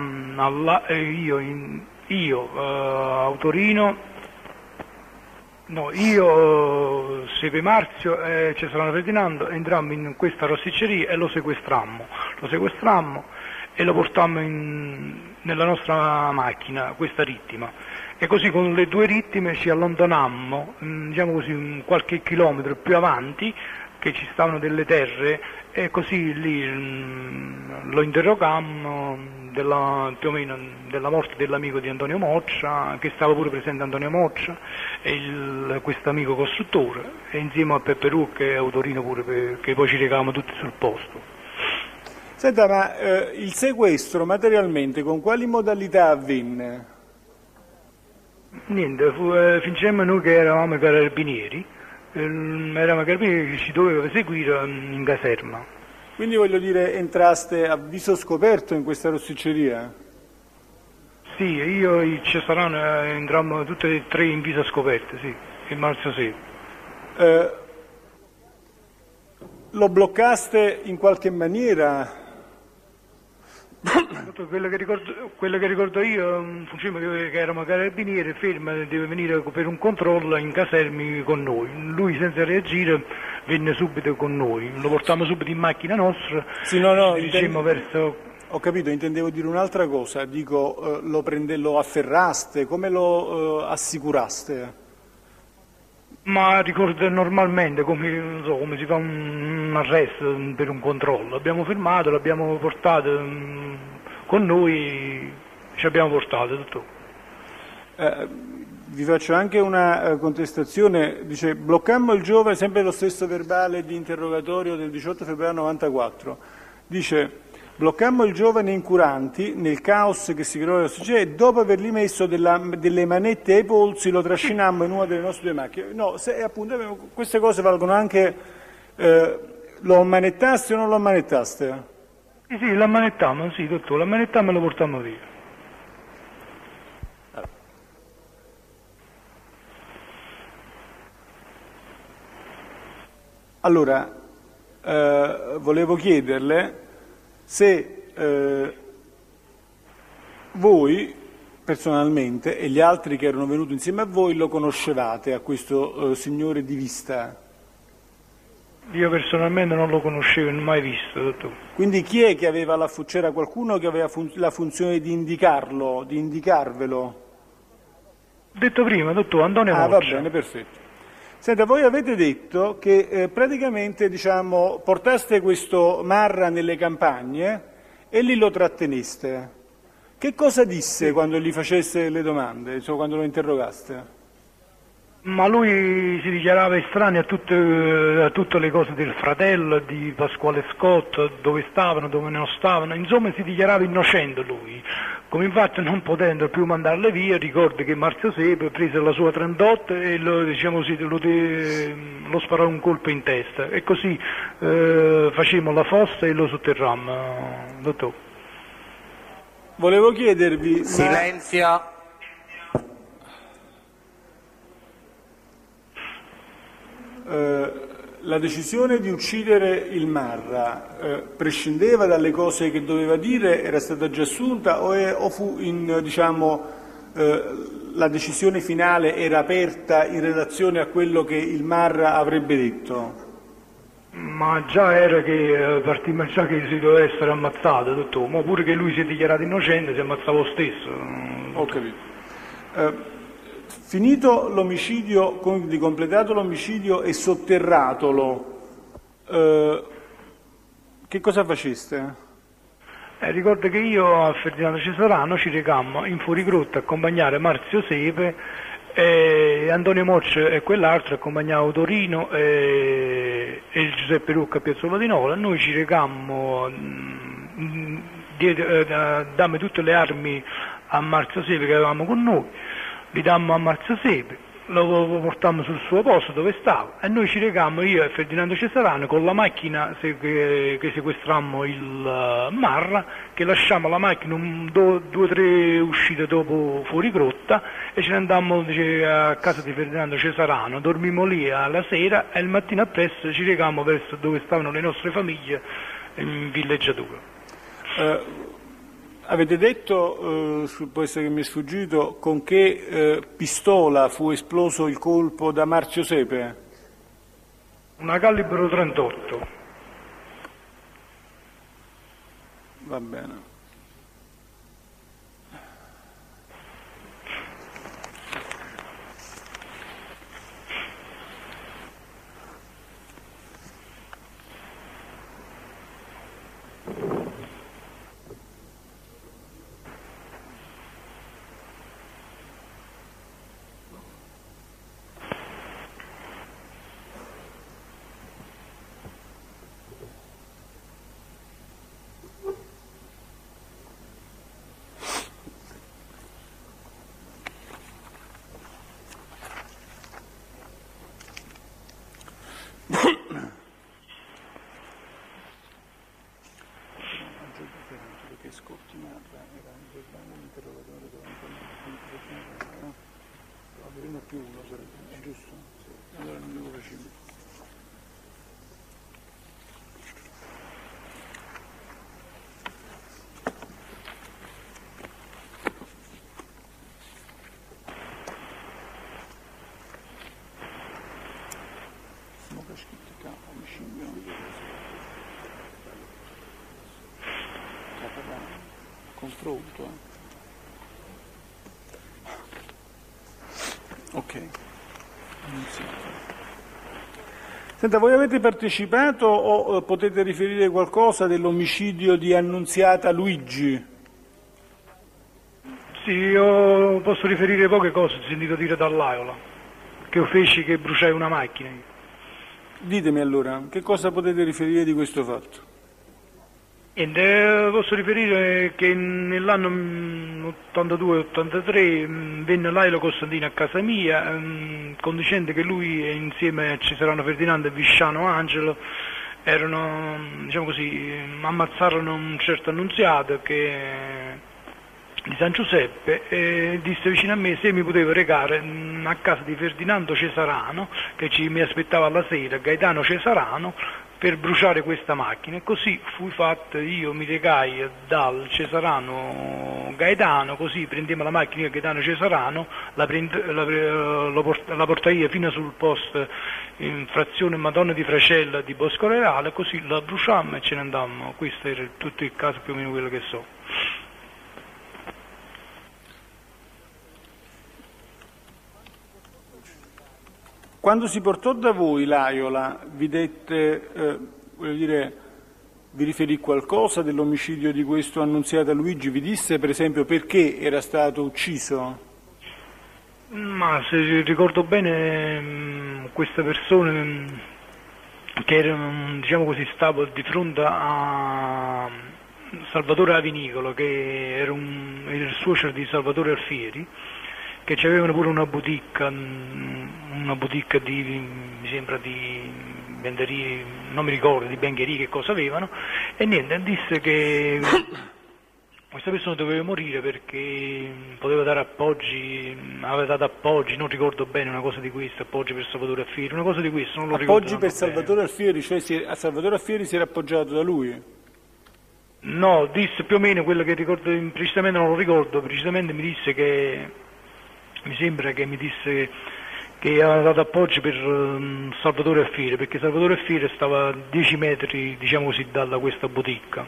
a Autorino No, io, Sepe Marzio e Cesarano Ferdinando entrammo in questa rosticceria e lo sequestrammo e lo portammo nella nostra macchina, questa rittima. E così con le due rittime ci allontanammo, diciamo così, qualche chilometro più avanti, che ci stavano delle terre, e così lì lo interrogammo più o meno della morte dell'amico di Antonio Moccia, che stava pure presente Antonio Moccia, e questo amico costruttore, e insieme a Peppe Rucca e Autorino pure, perché poi ci recavamo tutti sul posto. Senta, ma il sequestro materialmente con quali modalità avvenne? Niente, fingemmo noi che eravamo i carabinieri, che ci doveva seguire in caserma. Quindi voglio dire, entraste a viso scoperto in questa rosticceria? Sì, io e il Cesarano entrammo tutte e tre in viso scoperto, sì, il Marzio Sepe. Lo bloccaste in qualche maniera? Quello che ricordo io, facciamo che eravamo carabinieri, ferma, deve venire per un controllo in casermi con noi. Lui senza reagire venne subito con noi, lo portammo subito in macchina nostra, Sì, no, verso... Ho capito, intendevo dire un'altra cosa, dico, lo afferraste, come lo assicuraste? Ma ricordo normalmente come si fa un arresto per un controllo. L'abbiamo fermato, l'abbiamo portato con noi, ci abbiamo portato tutto. Vi faccio anche una contestazione, dice bloccammo il giovane, sempre lo stesso verbale di interrogatorio del 18 febbraio 94, dice bloccammo il giovane incuranti nel caos che si creò nella società e dopo avergli messo delle manette ai polsi lo trascinammo in una delle nostre due macchine. No, appunto, queste cose valgono anche, lo ammanettaste o non lo ammanettaste? Sì, l'ammanettammo, sì, dottore, l'ammanettammo e lo portammo via. Allora, volevo chiederle se voi personalmente e gli altri che erano venuti insieme a voi lo conoscevate a questo signore di vista? Io personalmente non lo conoscevo, non l'ho mai visto, dottore. Quindi chi è che aveva c'era qualcuno che aveva la funzione di indicarlo, di indicarvelo? Detto prima, dottore, Antonio Moccia. Va bene, perfetto. Senta, voi avete detto che praticamente, diciamo, portaste questo Marra nelle campagne e lì lo tratteneste. Che cosa disse quando gli faceste le domande, cioè quando lo interrogaste? Ma lui si dichiarava estraneo a tutte le cose del fratello, di Pasquale Scott, dove stavano, dove non stavano, insomma si dichiarava innocente lui. Come infatti non potendo più mandarle via, ricordo che Marzio Sepe prese la sua 38 e lo sparò un colpo in testa e così facemmo la fossa e lo sotterrammo, dottore. Volevo chiedervi... Silenzio! La decisione di uccidere il Marra prescindeva dalle cose che doveva dire, era stata già assunta o fu la decisione finale era aperta in relazione a quello che il Marra avrebbe detto? Ma già era che partimmo già che si doveva essere ammazzato, dottore, ma pure che lui si è dichiarato innocente si ammazzava lo stesso. Ho capito. Finito l'omicidio, quindi completato l'omicidio e sotterratolo, che cosa faceste? Ricordo che io a Ferdinando Cesarano ci recammo in fuorigrotta a accompagnare Marzio Sepe, Antonio Moccia e quell'altro accompagnava Autorino e il Giuseppe Rucca a Piazzola di Nola. Noi ci recammo, dammo tutte le armi a Marzio Sepe che avevamo con noi, li dammo a Marzio Sepe, lo portammo sul suo posto dove stava e noi ci recammo, io e Ferdinando Cesarano, con la macchina che sequestrammo il Marra, che lasciamo la macchina 2 o 3 uscite dopo fuori grotta e ce ne andammo a casa di Ferdinando Cesarano, dormimmo lì alla sera e il mattino appresso ci recammo verso dove stavano le nostre famiglie in villeggiatura. Avete detto, può essere che mi è sfuggito, con che pistola fu esploso il colpo da Marzio Sepe? Una calibro 38. Va bene. Confronto. Ok. Senta, voi avete partecipato o potete riferire qualcosa dell'omicidio di Annunziata Luigi? Sì, io posso riferire poche cose, ho sentito dire dall'Aiola, che io feci che bruciai una macchina. Ditemi allora, che cosa potete riferire di questo fatto? Niente, posso riferire che nell'anno 82-83 venne Lailo Costantino a casa mia, conducendo che lui insieme a Cesarano Ferdinando e Visciano Angelo erano, diciamo così, ammazzarono un certo Annunziato di San Giuseppe e disse vicino a me se mi potevo recare a casa di Ferdinando Cesarano, che mi aspettava alla sera, Gaetano Cesarano, per bruciare questa macchina, e così fu fatto. Io mi recai dal Cesarano Gaetano, così prendemmo la macchina Gaetano Cesarano, la portai fino sul posto in frazione Madonna di Fracella di Bosco Reale, così la bruciammo e ce ne andammo. Questo era tutto il caso, più o meno quello che so. Quando si portò da voi l'Aiola, vi dette, vi riferì qualcosa dell'omicidio di questo Annunziata Luigi? Vi disse, per esempio, perché era stato ucciso? Ma se ricordo bene, queste persone che erano, diciamo così, stavo di fronte a Salvatore Avinicolo, che era il suocero di Salvatore Alfieri, che avevano pure una boutique di, mi sembra, di venderie, non mi ricordo, di biancherie, che cosa avevano, e niente, disse che questa persona doveva morire perché poteva dare appoggi, aveva dato appoggi, non ricordo bene una cosa di questo, appoggi per Salvatore Alfieri, una cosa di questo, non lo ricordo. Appoggi per Salvatore Alfieri, cioè a Salvatore Alfieri si era appoggiato da lui? No, disse più o meno quello che ricordo, precisamente non lo ricordo, precisamente mi disse che, mi sembra che mi disse che aveva dato appoggi per Salvatore Alfieri, perché Salvatore Alfieri stava a 10 metri, diciamo così, da questa boutique.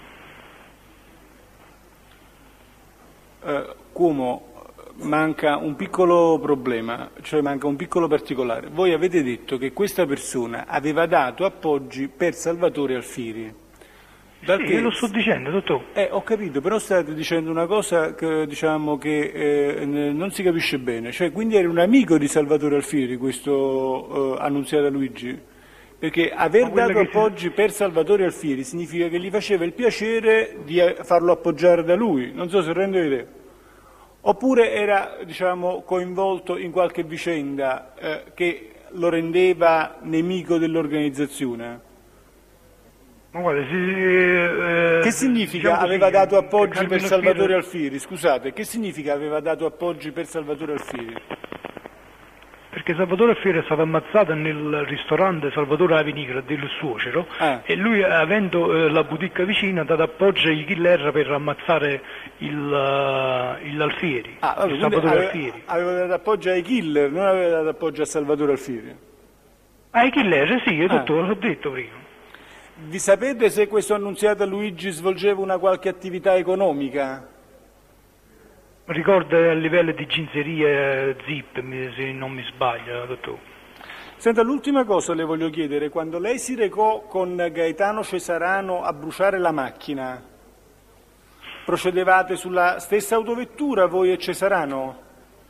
Cuomo, manca un piccolo problema, cioè manca un piccolo particolare. Voi avete detto che questa persona aveva dato appoggi per Salvatore Alfieri. Sì, lo sto dicendo, dottore. Ho capito, però state dicendo una cosa che, diciamo, che non si capisce bene. Cioè, quindi era un amico di Salvatore Alfieri, questo Annunziata Luigi? Perché aver dato appoggi per Salvatore Alfieri significa che gli faceva il piacere di farlo appoggiare da lui. Non so se rendo idea. Oppure era, diciamo, coinvolto in qualche vicenda che lo rendeva nemico dell'organizzazione? Ma guarda, che significa, diciamo, aveva dato appoggi per Salvatore Alfieri? Scusate, che significa aveva dato appoggi per Salvatore Alfieri? Perché Salvatore Alfieri è stato ammazzato nel ristorante Salvatore Avenigra del suocero e lui, avendo la boutique vicina, ha dato appoggio ai killer per ammazzare l'Alfieri, il Salvatore Alfieri. Aveva dato appoggio ai killer, non aveva dato appoggio a Salvatore Alfieri. Ai killer, sì, è tutto, l'ho detto prima. Vi sapete se questo Annunziata Luigi svolgeva una qualche attività economica? Ricorda a livello di ginzeria zip, se non mi sbaglio, dottore. Senta, l'ultima cosa le voglio chiedere, quando lei si recò con Gaetano Cesarano a bruciare la macchina, procedevate sulla stessa autovettura voi e Cesarano?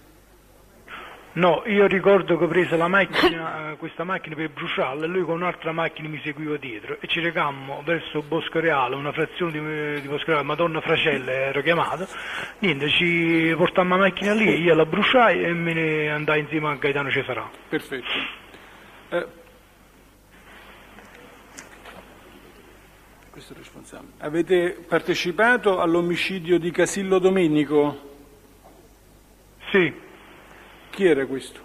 No, io ricordo che ho preso la macchina, questa macchina per bruciarla, e lui con un'altra macchina mi seguiva dietro e ci recammo verso Bosco Reale, una frazione di Bosco Reale, Madonna Fracella ero chiamato. Niente, ci portammo la macchina lì, io la bruciai e me ne andai insieme a Gaetano Cesarano. Perfetto. Questo è il responsabile. Avete partecipato all'omicidio di Casillo Domenico? Sì. Chi era questo?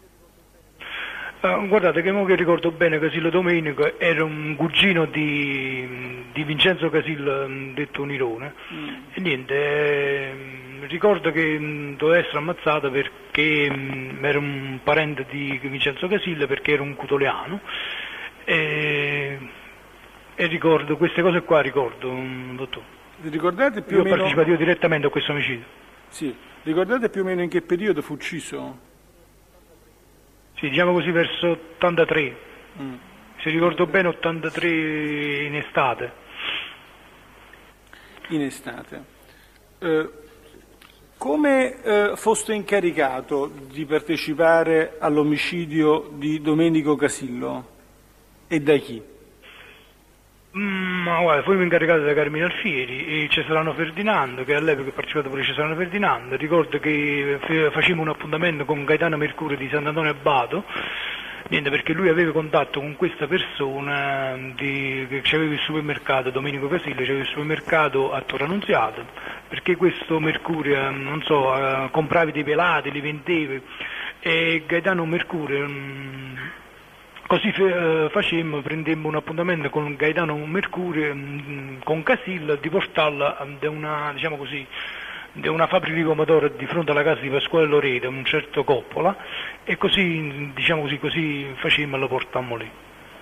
Guardate che mo che ricordo bene, Casillo Domenico era un cugino di Vincenzo Casillo, detto Nirone, e niente, ricordo che doveva essere ammazzato perché era un parente di Vincenzo Casillo, perché era un cutoleano, e ricordo queste cose qua, dottor. Ricordate più Io o meno... ho partecipato io direttamente a questo omicidio. Sì. Ricordate più o meno in che periodo fu ucciso? Sì, diciamo così verso 83. Se ricordo bene 83 in estate. In estate. Come foste incaricato di partecipare all'omicidio di Domenico Casillo e da chi? Ma guarda, fui incaricato da Carmine Alfieri e Cesarano Ferdinando, che all'epoca ho partecipato pure Cesarano Ferdinando. Ricordo che facemmo un appuntamento con Gaetano Mercurio di Sant'Antonio Abbato, niente, perché lui aveva contatto con questa persona che aveva il supermercato, Domenico Casillo, c'aveva il supermercato a Torre Annunziata, perché questo Mercurio, non so, comprava dei pelati, li vendeva, e Gaetano Mercurio... Così facemmo, prendemmo un appuntamento con Gaetano Mercurio, con Casillo, di portarla da una, diciamo così, da una fabbrica di pomodoro di fronte alla casa di Pasquale Loreto, un certo Coppola, e così, diciamo così facemmo e lo portammo lì.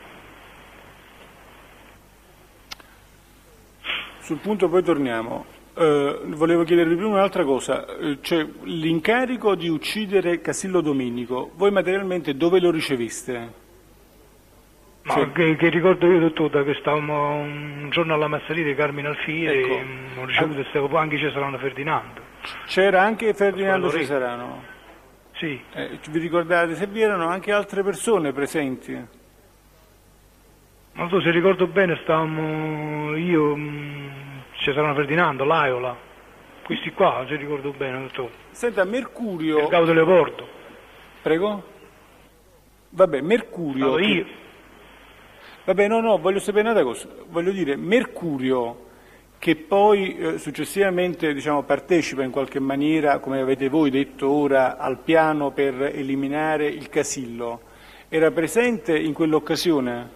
Sul punto poi torniamo. Volevo chiedervi prima un'altra cosa, cioè l'incarico di uccidere Casillo Domenico, voi materialmente dove lo riceveste? Ma sì. Che ricordo io, dottore, che stavamo un giorno alla masseria di Carmine Alfieri, ecco. Ho ricevuto stavo anche Cesarano Ferdinando. C'era anche Ferdinando Cesarano? Sì. Vi ricordate se vi erano anche altre persone presenti? Non so se ricordo bene, stavamo io, Cesarano Ferdinando, Laiola, questi qua, se ricordo bene, dottore. Senta, Mercurio... Il Gaudio Leopoldo. Prego? Vabbè, Mercurio... Allora, io... Vabbè, no, voglio sapere una cosa, voglio dire, Mercurio, che poi successivamente partecipa in qualche maniera, come avete voi detto ora, al piano per eliminare il Casillo, era presente in quell'occasione?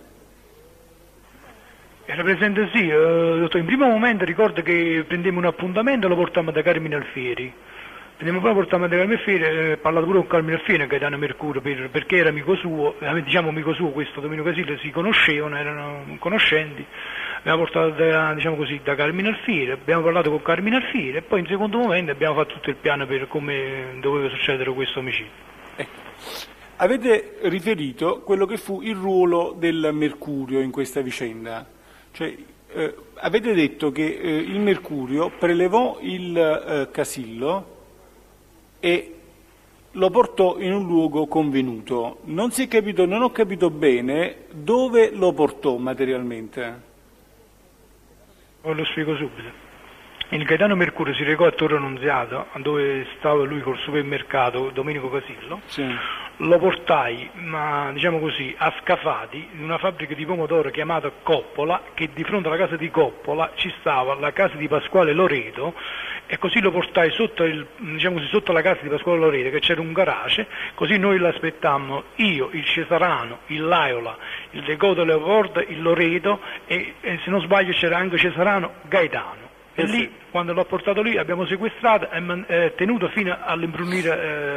Era presente sì, dottor. In primo momento ricordo che prendemmo un appuntamento e lo portammo da Carmine Alfieri. Portammo da Carmine Alfieri, parlato pure con Carmine Alfieri, Gaetano Mercurio, perché era amico suo, amico suo, questo Domenico Casillo, si conoscevano, erano conoscenti. Abbiamo portato da Carmine Alfieri, abbiamo parlato con Carmine Alfieri e poi in secondo momento abbiamo fatto tutto il piano per come doveva succedere questo omicidio. Avete riferito quello che fu il ruolo del Mercurio in questa vicenda, cioè avete detto che il Mercurio prelevò il Casillo e lo portò in un luogo convenuto. Non ho capito bene dove lo portò materialmente. Lo spiego subito. Il Gaetano Mercurio si recò a Torre Annunziata, dove stava lui col supermercato Domenico Casillo, Sì. lo portai, ma diciamo così, a Scafati, in una fabbrica di pomodoro chiamata Coppola, che di fronte alla casa di Coppola ci stava la casa di Pasquale Loreto, e così lo portai sotto, diciamo così, sotto la casa di Pasquale Loreto, che c'era un garage, così noi l'aspettammo, io, il Cesarano, il Laiola, il De Godo Leopoldo, il Loreto e se non sbaglio c'era anche Cesarano Gaetano. E lì, sì. quando l'ho portato lì, abbiamo sequestrato e tenuto fino all'imbrunire,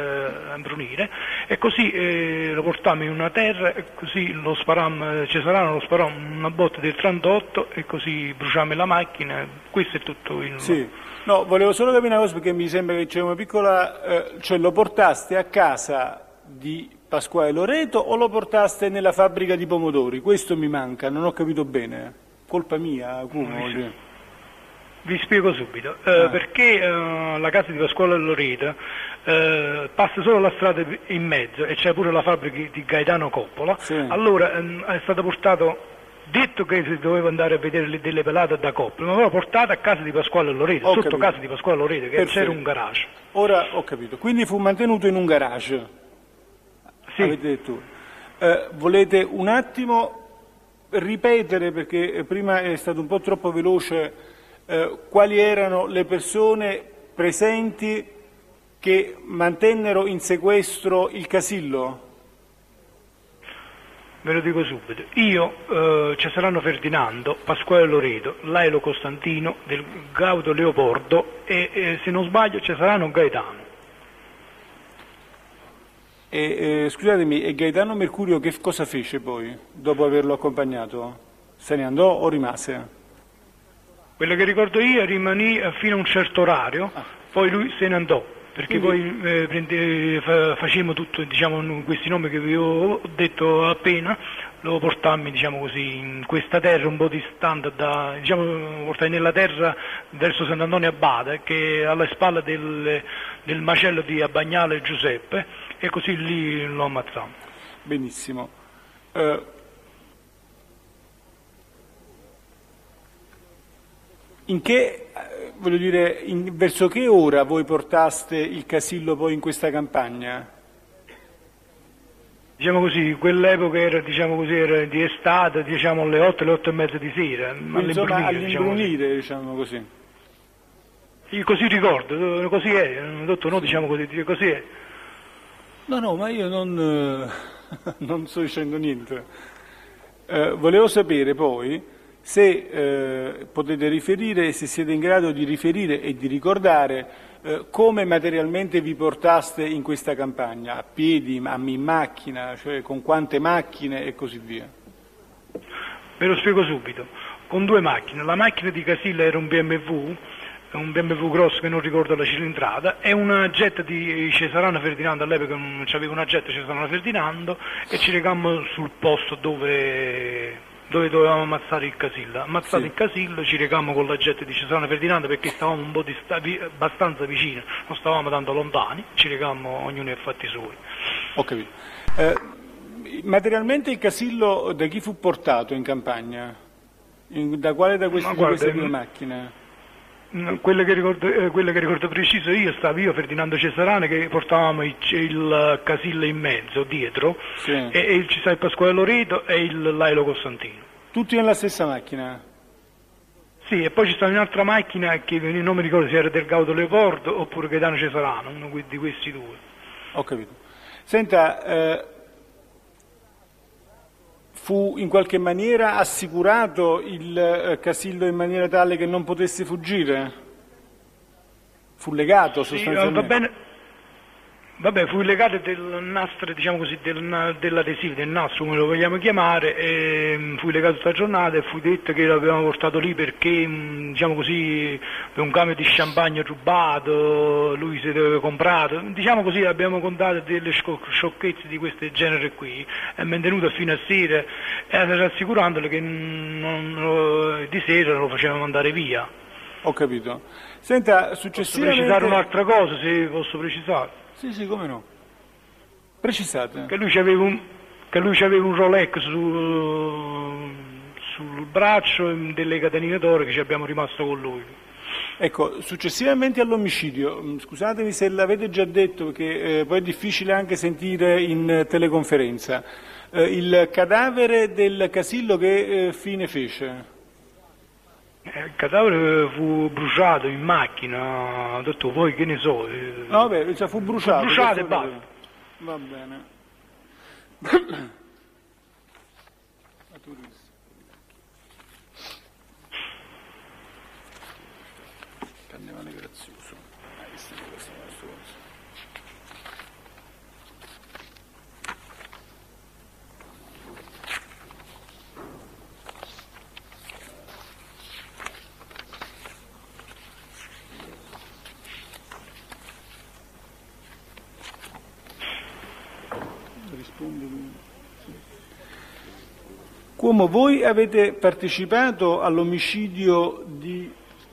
e così lo portammo in una terra, e così lo sparammo, Cesarano lo sparò una botta del 38 e così bruciammo la macchina. Questo è tutto il... Sì. No, volevo solo capire una cosa perché mi sembra che c'è una piccola... cioè lo portaste a casa di Pasquale Loreto o lo portaste nella fabbrica di pomodori? Questo mi manca, non ho capito bene. Colpa mia, come? Vi spiego subito, perché la casa di Pasquale Loreto passa solo la strada in mezzo e c'è pure la fabbrica di Gaetano Coppola, Sì. allora è stato portato, detto che si doveva andare a vedere delle pelate da Coppola, ma aveva portato a casa di Pasquale Loreto, sotto capito. casa di Pasquale Loreto, che Perfetto. c'era un garage. Ora ho capito, quindi fu mantenuto in un garage, Sì. avete detto. Volete un attimo ripetere, perché prima è stato un po' troppo veloce, quali erano le persone presenti che mantennero in sequestro il Casillo? Ve lo dico subito. Io, Cesarano Ferdinando, Pasquale Loreto, Lailo Costantino, Del Gaudo Leopoldo e se non sbaglio Cesarano Gaetano. Scusatemi, e Gaetano Mercurio che cosa fece poi, dopo averlo accompagnato? Se ne andò o rimase? Quello che ricordo io rimani fino a un certo orario, poi lui se ne andò, perché Quindi- poi facemmo tutto, diciamo, questi nomi che vi ho detto appena, lo portammo, diciamo così, in questa terra un po' distante, diciamo, portai nella terra verso Sant'Antonio Abate, che è alle spalle del macello di Abagnale Giuseppe, e così lì lo ammazzammo. Benissimo. In che, voglio dire, verso che ora voi portaste il Casillo poi in questa campagna? Diciamo così, quell'epoca era, diciamo così, era di estate, diciamo alle 8, alle 8 e mezza di sera, Quindi, insomma, all'imbrunire, diciamo così. Io così ricordo, così è, dottor, no, diciamo così, così è. No, ma io non, non sto dicendo niente. Volevo sapere poi se potete riferire, se siete in grado di riferire e di ricordare come materialmente vi portaste in questa campagna, a piedi, in macchina, cioè con quante macchine e così via. Ve lo spiego subito. Con due macchine, la macchina di Casillo era un BMW grosso che non ricordo la cilindrata, e una Jetta di Cesarano Ferdinando, all'epoca c'aveva una Jetta Cesarano Ferdinando, e ci recammo sul posto dove dovevamo ammazzare il Casillo. Ammazzato Sì. il Casillo ci recammo con la Jetta di Cesarano Ferdinando, perché stavamo un po' abbastanza vicini, non stavamo tanto lontani, ci recammo ognuno ai fatti suoi. Ho capito. Materialmente il Casillo da chi fu portato in campagna? Da quale di queste due macchine? Quelle che ricordo preciso io, stavo io, Ferdinando Cesarano, che portavamo il Casillo in mezzo, dietro, Sì. e ci sta il Pasquale Loreto e il Lailo Costantino. Tutti nella stessa macchina? Sì, e poi ci stava un'altra macchina che non mi ricordo se era del Gaudo Leopoldo oppure Gaetano Cesarano, uno di questi due. Ho capito. Senta, fu in qualche maniera assicurato il Casillo in maniera tale che non potesse fuggire? Fu legato Sì, sostanzialmente? va bene. Vabbè, fui legato del nastro, diciamo così, dell'adesivo, del nastro, come lo vogliamo chiamare, e fui legato tutta la giornata e fui detto che l'avevamo portato lì perché, diciamo così, per un cambio di champagne rubato, lui si doveva comprato, diciamo così, abbiamo contato delle sciocchezze di questo genere qui, e mi è tenuto fino a sera, rassicurandolo che di sera lo facevamo andare via. Ho capito. Senta, Posso successivamente... precisare un'altra cosa, se posso precisare? Sì, come no. Precisate. Che lui c'aveva un Rolex sul braccio e delle catenine d'oro che ci abbiamo rimasto con lui. Ecco, successivamente all'omicidio, scusatemi se l'avete già detto, perché poi è difficile anche sentire in teleconferenza, il cadavere del Casillo che fine fece? Il cadavere fu bruciato in macchina, dottore, poi che ne so. No, vabbè, cioè fu bruciato. Fu bruciato e basta. Va bene. Carnevale grazioso. Cuomo, voi avete partecipato all'omicidio di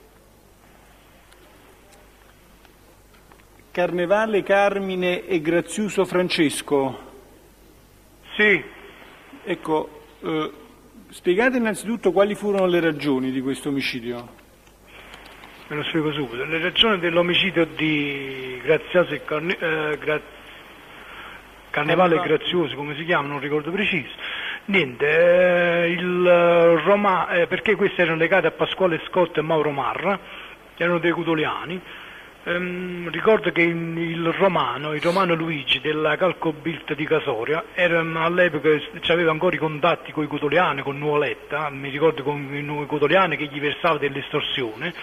Carnevale Carmine e Graziuso Francesco? Sì. Ecco, spiegate innanzitutto quali furono le ragioni di questo omicidio. Me lo spiego subito. Le ragioni dell'omicidio di Grazioso e Carnevale e Grazioso, come si chiama, non ricordo preciso. Niente, perché questi erano legati a Pasquale Scotta e Mauro Marra, che erano dei cutoliani. Ricordo che il romano Luigi della Calcobilt di Casoria all'epoca aveva ancora i contatti con i cutoliani, con Nuoletta, mi ricordo con i cutoliani che gli versava dell'estorsione.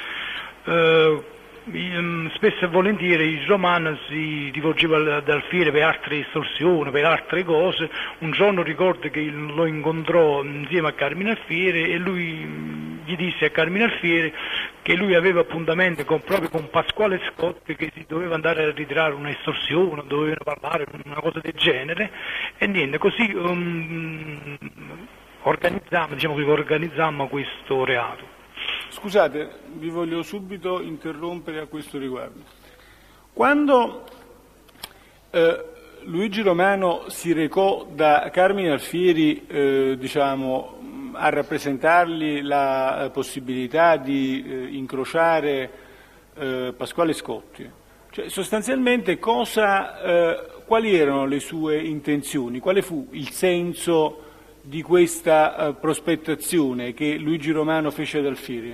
Spesso e volentieri il romano si rivolgeva ad Alfiere per altre estorsioni, per altre cose. Un giorno ricordo che lo incontrò insieme a Carmine Alfiere e lui gli disse a Carmine Alfiere che lui aveva appuntamento proprio con Pasquale Scotti, che si doveva andare a ritirare un'estorsione, dovevano parlare, una cosa del genere, e niente, così organizzammo questo reato. Scusate, vi voglio subito interrompere a questo riguardo. Quando Luigi Romano si recò da Carmine Alfieri, a rappresentargli la possibilità di incrociare Pasquale Scotti, cioè sostanzialmente quali erano le sue intenzioni, quale fu il senso di questa prospettazione che Luigi Romano fece ad Alfieri?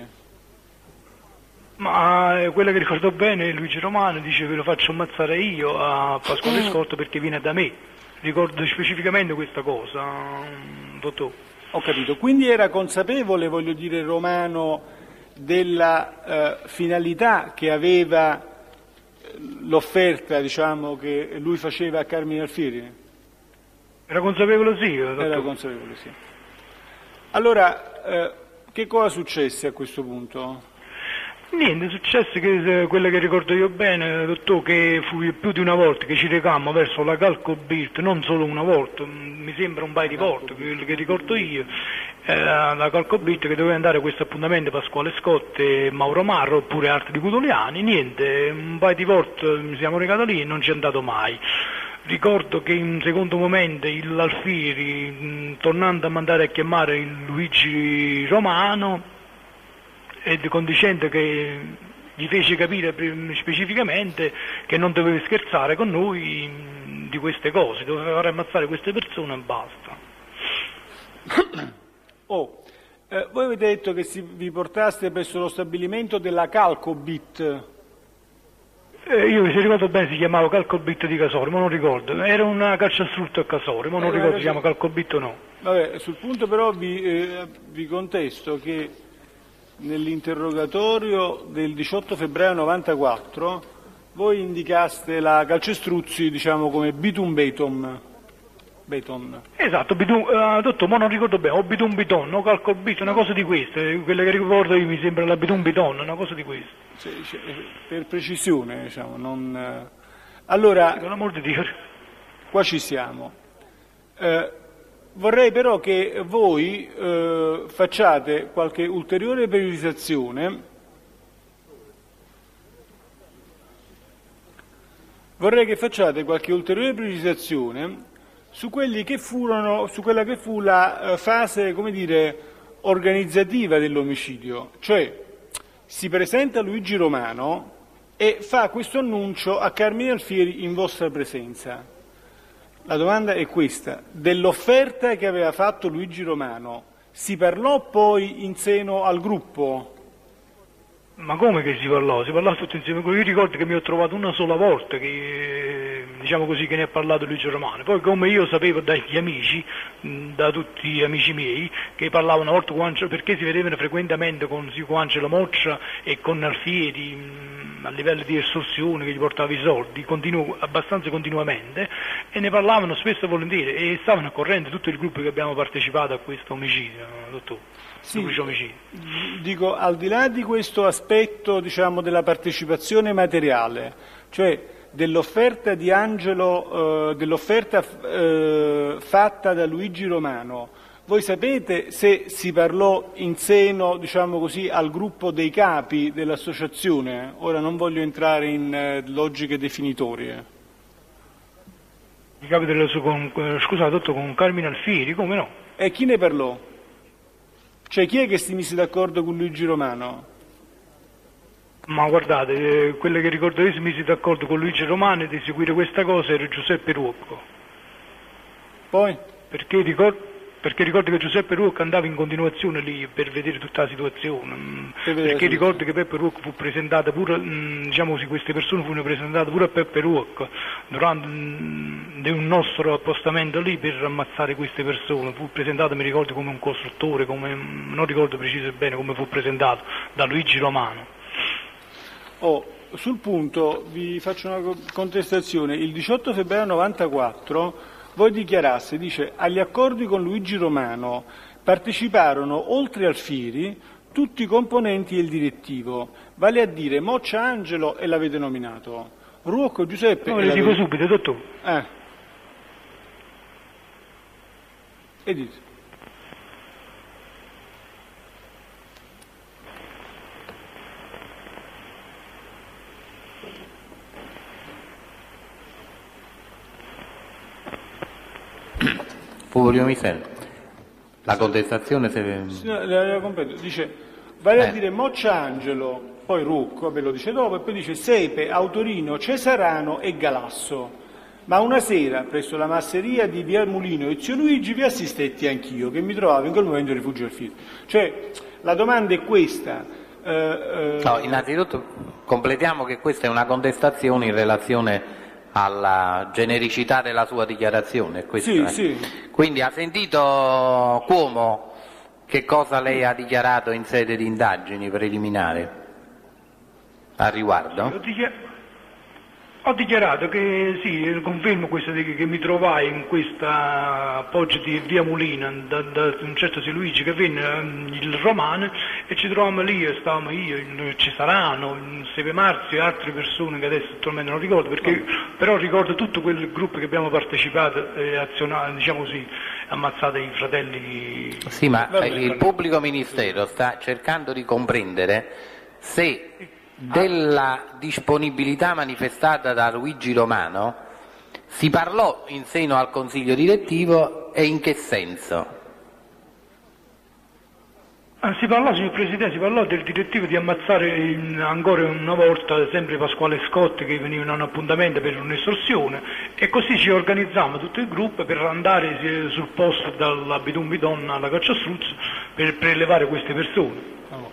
Ma quello che ricordo bene, Luigi Romano dice che lo faccio ammazzare io a Pasquale Scotti perché viene da me. Ricordo specificamente questa cosa, dottor. Ho capito, quindi era consapevole, voglio dire, Romano della finalità che aveva l'offerta, che lui faceva a Carmine Alfieri? Era consapevole, sì, dottor. Era consapevole, sì. Allora, che cosa successe a questo punto? Niente, è successo che quello che ricordo io bene, dottor, che fu più di una volta che ci recammo verso la Calcobilt, non solo una volta, mi sembra un paio di volte, quello che ricordo io, la Calcobilt che doveva andare a questo appuntamento Pasquale Scotti e Mauro Marro, oppure altri cutoliani, niente, un paio di volte mi siamo recati lì e non ci è andato mai. Ricordo che in un secondo momento l'Alfieri, tornando a mandare a chiamare il Luigi Romano, e condicendo che gli fece capire specificamente che non doveva scherzare con noi di queste cose, doveva fare ammazzare queste persone e basta. Voi avete detto che vi portaste presso lo stabilimento della Calcobit. Io, se ricordo bene, si chiamava Calcobit di Casorio, ma non ricordo. Era una calciastrutto a Casorio, ma non ricordo se si chiama Calcobit o no. Vabbè, sul punto però vi contesto che nell'interrogatorio del 18 febbraio 94 voi indicaste la calcestruzzi, come bitum beton. Esatto, dottor, ma non ricordo bene, o bitum beton, o calcobit, una cosa di queste, quelle che ricordo io mi sembra la bitum beton, una cosa di queste. Per precisione, non... Allora, con l'amor di Dio. Qua ci siamo. Vorrei però che voi facciate qualche ulteriore precisazione. Vorrei che facciate qualche ulteriore precisazione su quella che fu la fase, organizzativa dell'omicidio. Cioè, si presenta Luigi Romano e fa questo annuncio a Carmine Alfieri in vostra presenza. La domanda è questa: dell'offerta che aveva fatto Luigi Romano si parlò poi in seno al gruppo? Ma come che si parlò? Si parlò tutti insieme. Io ricordo che mi ho trovato una sola volta che, diciamo così, che ne ha parlato Luigi Romano. Poi, come io sapevo dagli amici, da tutti gli amici miei, che parlavano una volta con Angelo, perché si vedevano frequentemente con Angelo Moccia e con Alfieri a livello di estorsione, che gli portava i soldi, abbastanza continuamente, e ne parlavano spesso e volentieri, e stavano a corrente tutto il gruppo che abbiamo partecipato a questo omicidio, dottore. Sì, dico, al di là di questo aspetto, diciamo, della partecipazione materiale, cioè dell'offerta di Angelo, dell'offerta fatta da Luigi Romano, voi sapete se si parlò in seno, diciamo così, al gruppo dei capi dell'associazione? Ora non voglio entrare in logiche definitorie. I capi scusate, dottore, con Carmine Alfieri, come no? E chi ne parlò? Cioè, chi è che si mise d'accordo con Luigi Romano? Ma guardate, quello che ricordo io si mise d'accordo con Luigi Romano di seguire questa cosa era Giuseppe Ruocco. Poi? Perché ricordo che Giuseppe Ruocco andava in continuazione lì per vedere tutta la situazione. Perché ricordo che Peppe Ruocco fu presentato pure, diciamo così, queste persone furono presentate pure a Peppe Ruocco durante un nostro appostamento lì per ammazzare queste persone. Fu presentato, mi ricordo, come un costruttore, non ricordo preciso bene come fu presentato, da Luigi Romano. Sul punto vi faccio una contestazione. Il 18 febbraio 94 voi dichiaraste, dice, agli accordi con Luigi Romano parteciparono, oltre Alfieri, tutti i componenti e il direttivo, vale a dire Moccia Angelo, e l'avete nominato, Ruocco Giuseppe... No, le dico subito, dottore. E dite. Fulvio Misel, la contestazione la completo. Dice, vale a dire Moccia Angelo, poi Rucco, ve lo dice dopo, e poi dice Sepe, Autorino, Cesarano e Galasso. Ma una sera, presso la masseria di Via Mulino e Zio Luigi, vi assistetti anch'io, che mi trovavo in quel momento in rifugio Alfieri. Cioè, la domanda è questa. No, innanzitutto completiamo che questa è una contestazione in relazione alla genericità della sua dichiarazione. Sì, sì. Quindi ha sentito Cuomo che cosa lei ha dichiarato in sede di indagini preliminari al riguardo? Ho dichiarato che sì, confermo questo che mi trovai in questa appoggio di Via Mulina da un certo Zio Luigi che venne il Romano, e ci trovavamo lì, stavamo io, il Cesarano, il Sepe Marzio e altre persone che adesso attualmente non ricordo, perché però ricordo tutto quel gruppo che abbiamo partecipato e azionato, diciamo così, ammazzato i fratelli. Sì, ma il pubblico ministero sta cercando di comprendere se della disponibilità manifestata da Luigi Romano si parlò in seno al Consiglio direttivo e in che senso? Si parlò, signor Presidente, si parlò del direttivo di ammazzare ancora una volta sempre Pasquale Scotti, che venivano a un appuntamento per un'estorsione, e così ci organizzammo tutto il gruppo per andare sul posto dalla Bidon Bidon alla Cacciastruzzo per prelevare queste persone.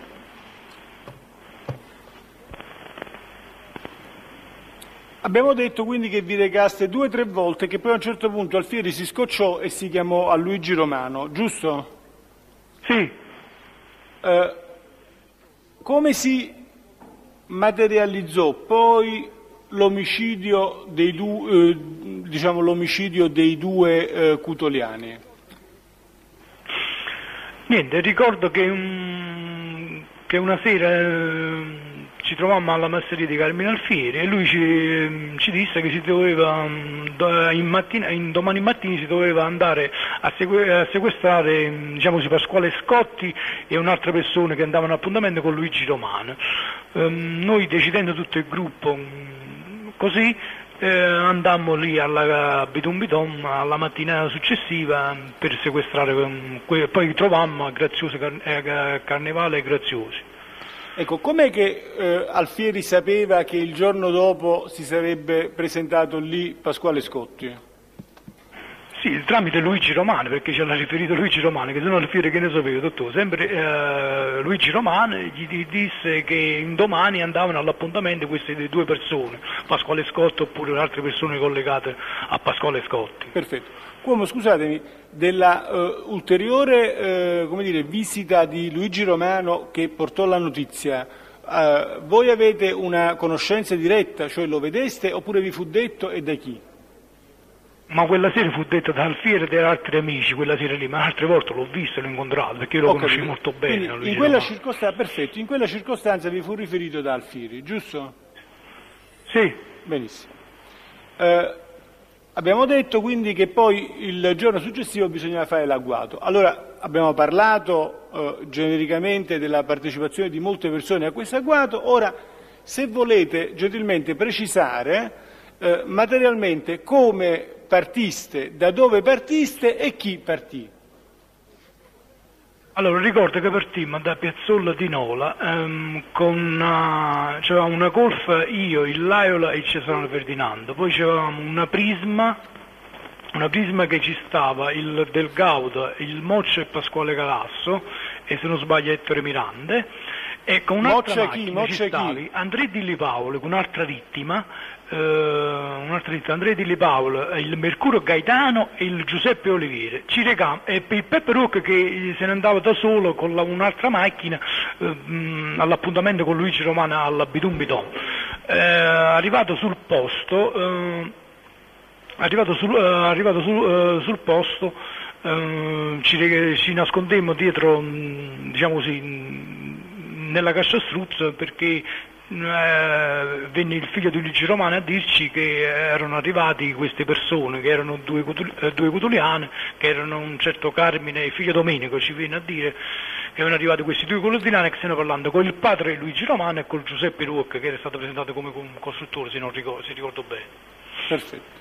Abbiamo detto quindi che vi recaste 2 o 3 volte, che poi a un certo punto Alfieri si scocciò e si chiamò a Luigi Romano, giusto? Sì. Come si materializzò poi l'omicidio dei due Cutoliani? Niente, ricordo che una sera ci trovammo alla masseria di Carmine Alfieri e lui ci disse che si doveva, domani mattina si doveva andare a sequestrare, diciamo così, Pasquale Scotti e un'altra persona che andavano all'appuntamento con Luigi Romano. Noi, decidendo tutto il gruppo così, andammo lì alla Bidon Bidon alla mattina successiva per sequestrare, poi trovammo a Carnevale e Graziosi. Ecco, com'è che Alfieri sapeva che il giorno dopo si sarebbe presentato lì Pasquale Scotti? Sì, tramite Luigi Romano, perché ce l'ha riferito Luigi Romano, che se no Alfieri che ne sapeva, dottore. Sempre Luigi Romano gli disse che domani andavano all'appuntamento queste due persone, Pasquale Scotti oppure altre persone collegate a Pasquale Scotti. Perfetto. Come, scusatemi, della ulteriore visita di Luigi Romano che portò la notizia, voi avete una conoscenza diretta, cioè lo vedeste oppure vi fu detto e da chi? Ma quella sera fu detto da Alfieri e da altri amici, quella sera lì, ma altre volte l'ho visto e l'ho incontrato, perché io lo conosci molto bene. Quindi, in quella circostanza, perfetto, in quella circostanza vi fu riferito da Alfieri, giusto? Sì. Benissimo. Abbiamo detto quindi che poi il giorno successivo bisognava fare l'agguato. Allora abbiamo parlato genericamente della partecipazione di molte persone a questo agguato, ora se volete gentilmente precisare materialmente come partiste, da dove partiste e chi partì. Allora, ricordo che partimmo da Piazzolla di Nola c'avevamo una Golf, io, il Laiola e il Cesarone Ferdinando, poi c'avevamo una Prisma che ci stava il Del Gaudo, il Moccia e Pasquale Galasso e se non sbaglio Ettore Mirande, e con un'altra macchina ci stavi Andrea Di Lipaolo con un'altra vittima, Andrea Di Lipaolo, il Mercurio Gaetano e il Giuseppe Olivieri. Ci recam e il Peppe Rocca che se ne andava da solo con un'altra macchina all'appuntamento con Luigi Romano alla Bidon Bidon. Arrivato sul posto, ci nascondemmo dietro, diciamo così, nella casciastruzza perché venne il figlio di Luigi Romano a dirci che erano arrivati queste persone, che erano due cutuliane, che erano un certo Carmine e figlio Domenico, ci viene a dire che erano arrivati questi due cutuliane che stanno parlando con il padre Luigi Romano e con Giuseppe Ruocca, che era stato presentato come costruttore, se ricordo bene. Perfetto.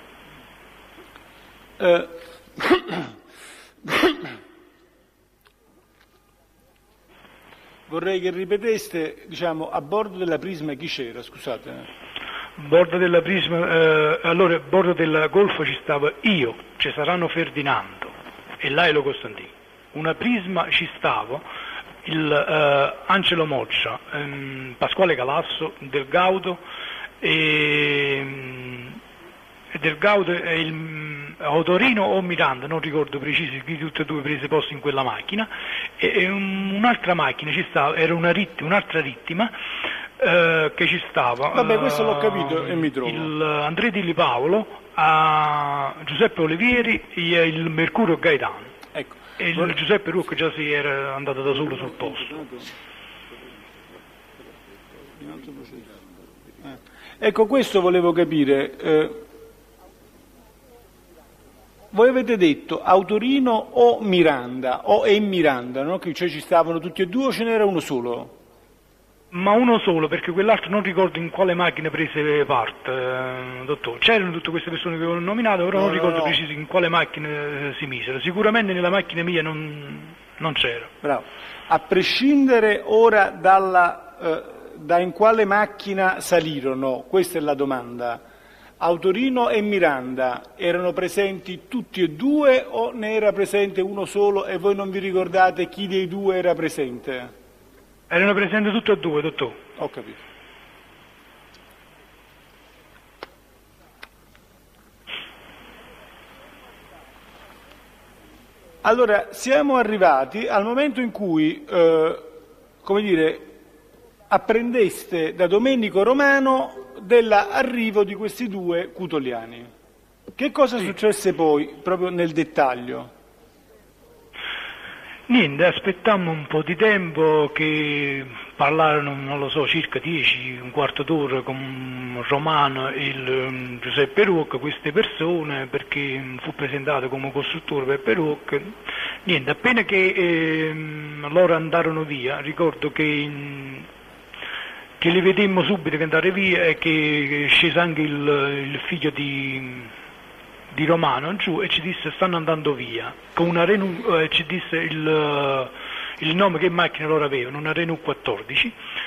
Vorrei che ripeteste, diciamo, a bordo della Prisma chi c'era, scusate. Bordo della Prisma, allora a bordo della Golf ci stava io, Cesarano Ferdinando e Lailo Costantino. Una Prisma ci stava il Angelo Moccia, Pasquale Galasso, Del Gaudo e il Autorino o Miranda, non ricordo precisi chi tutte e due prese posto in quella macchina, e un'altra macchina ci stava, era un'altra vittima che ci stava. Vabbè, questo l'ho capito e mi trovo. Il Andrea Di Lipaolo, Giuseppe Olivieri e il Mercurio Gaetano. Ecco. E il Giuseppe Rucco già si era andato da solo sul posto. Ecco, questo volevo capire. Voi avete detto Autorino o Miranda, e Miranda, no? Cioè ci stavano tutti e due o ce n'era uno solo? Ma uno solo, perché quell'altro non ricordo in quale macchina prese parte, dottore. C'erano tutte queste persone che ho nominato, però non ricordo precisi in quale macchina si misero. Sicuramente nella macchina mia non c'era. Bravo. A prescindere ora da in quale macchina salirono, questa è la domanda. Autorino e Miranda erano presenti tutti e due o ne era presente uno solo e voi non vi ricordate chi dei due era presente? Erano presenti tutti e due, dottore. Ho capito. Allora, siamo arrivati al momento in cui, apprendeste da Domenico Romano dell'arrivo di questi due cutoliani. Che cosa successe poi, proprio nel dettaglio? Niente, aspettammo un po' di tempo che parlarono, non lo so, circa 10, un quarto d'ora con Romano e il Giuseppe Ruocca, queste persone, perché fu presentato come costruttore Peppe Ruocca. Niente, appena che loro andarono via, ricordo che li vedemmo subito che andare via e che scese anche il figlio di Romano giù e ci disse stanno andando via, con una Renault, ci disse il nome che macchina loro avevano, una Renault 14,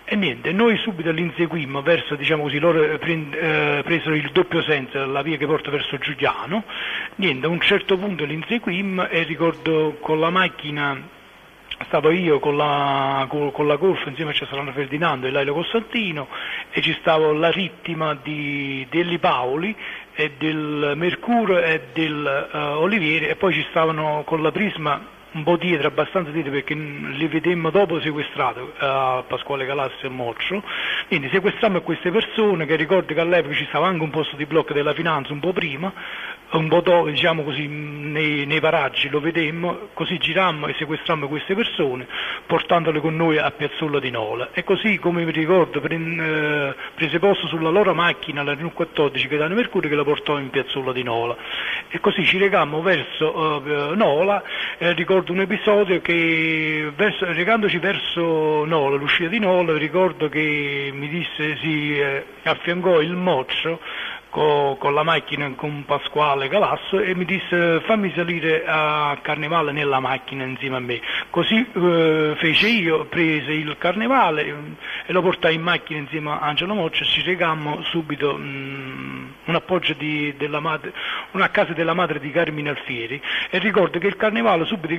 E niente, noi subito l'inseguimmo verso, diciamo così, loro presero il doppio senso, la via che porta verso Giuliano. Niente, a un certo punto l'inseguimmo e ricordo con la macchina, stavo io con la Golf insieme a Cesarano Ferdinando e Lailo Costantino, e ci stavo la rittima di Elli Paoli e del Mercurio e del Olivieri, e poi ci stavano con la Prisma un po' dietro, abbastanza dietro, perché li vedemmo dopo sequestrato a Pasquale Galassi e Moccio. Quindi sequestrammo queste persone, che ricordo che all'epoca ci stava anche un posto di blocco della finanza un po' prima, un po' dopo, diciamo così, nei paraggi lo vedemmo, così girammo e sequestrammo queste persone portandole con noi a Piazzola di Nola, e così, come vi ricordo, prese posto sulla loro macchina la Renault 14 Gaetano Mercurio, che la portò in Piazzola di Nola, e così ci recammo verso Nola. Ricordo un episodio che recandoci verso Nola, l'uscita di Nola, ricordo che mi disse, si affiancò il Moccio con la macchina con Pasquale Galasso e mi disse: fammi salire a Carnevale nella macchina insieme a me. Così fece io, prese il Carnevale e lo portai in macchina insieme a Angelo Moccio, e ci recammo subito un appoggio una casa della madre di Carmine Alfieri, e ricordo che il Carnevale subito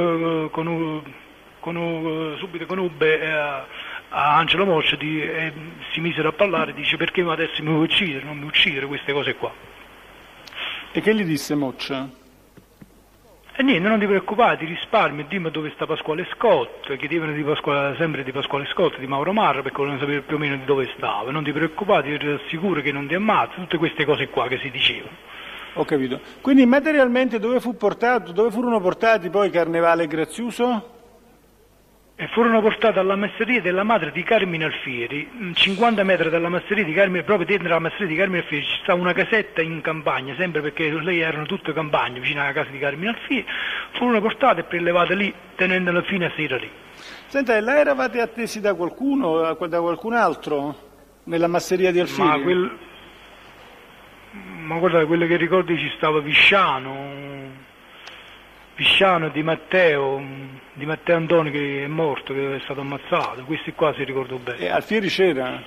conobbe a Angelo Moccio, si misero a parlare, dice: perché adesso mi vuoi uccidere, non mi uccidere, queste cose qua. E che gli disse Moccia? E niente, non ti preoccupare, ti risparmi, dimmi dove sta Pasquale Scott, chiedevano sempre di Pasquale Scott, di Mauro Marra, perché volevano sapere più o meno di dove stava, non ti preoccupare, ti assicuro che non ti ammazzo, tutte queste cose qua che si dicevano. Ho capito. Quindi materialmente dove furono portati poi Carnevale e Graziuso? E furono portati alla masseria della madre di Carmine Alfieri, 50 metri dalla masseria di Carmine, proprio dentro la masseria di Carmine Alfieri ci sta una casetta in campagna, sempre perché lei erano tutte campagne vicino alla casa di Carmine Alfieri, furono portate e prelevate lì, tenendole fino a sera lì. Senta, e là eravate attesi da qualcuno, da qualcun altro, nella masseria di Alfieri? Ma guarda, quello che ricordi, ci stava Pisciano, Di Matteo Antonio, che è morto, che è stato ammazzato, questi qua si ricordo bene. E Alfieri c'era?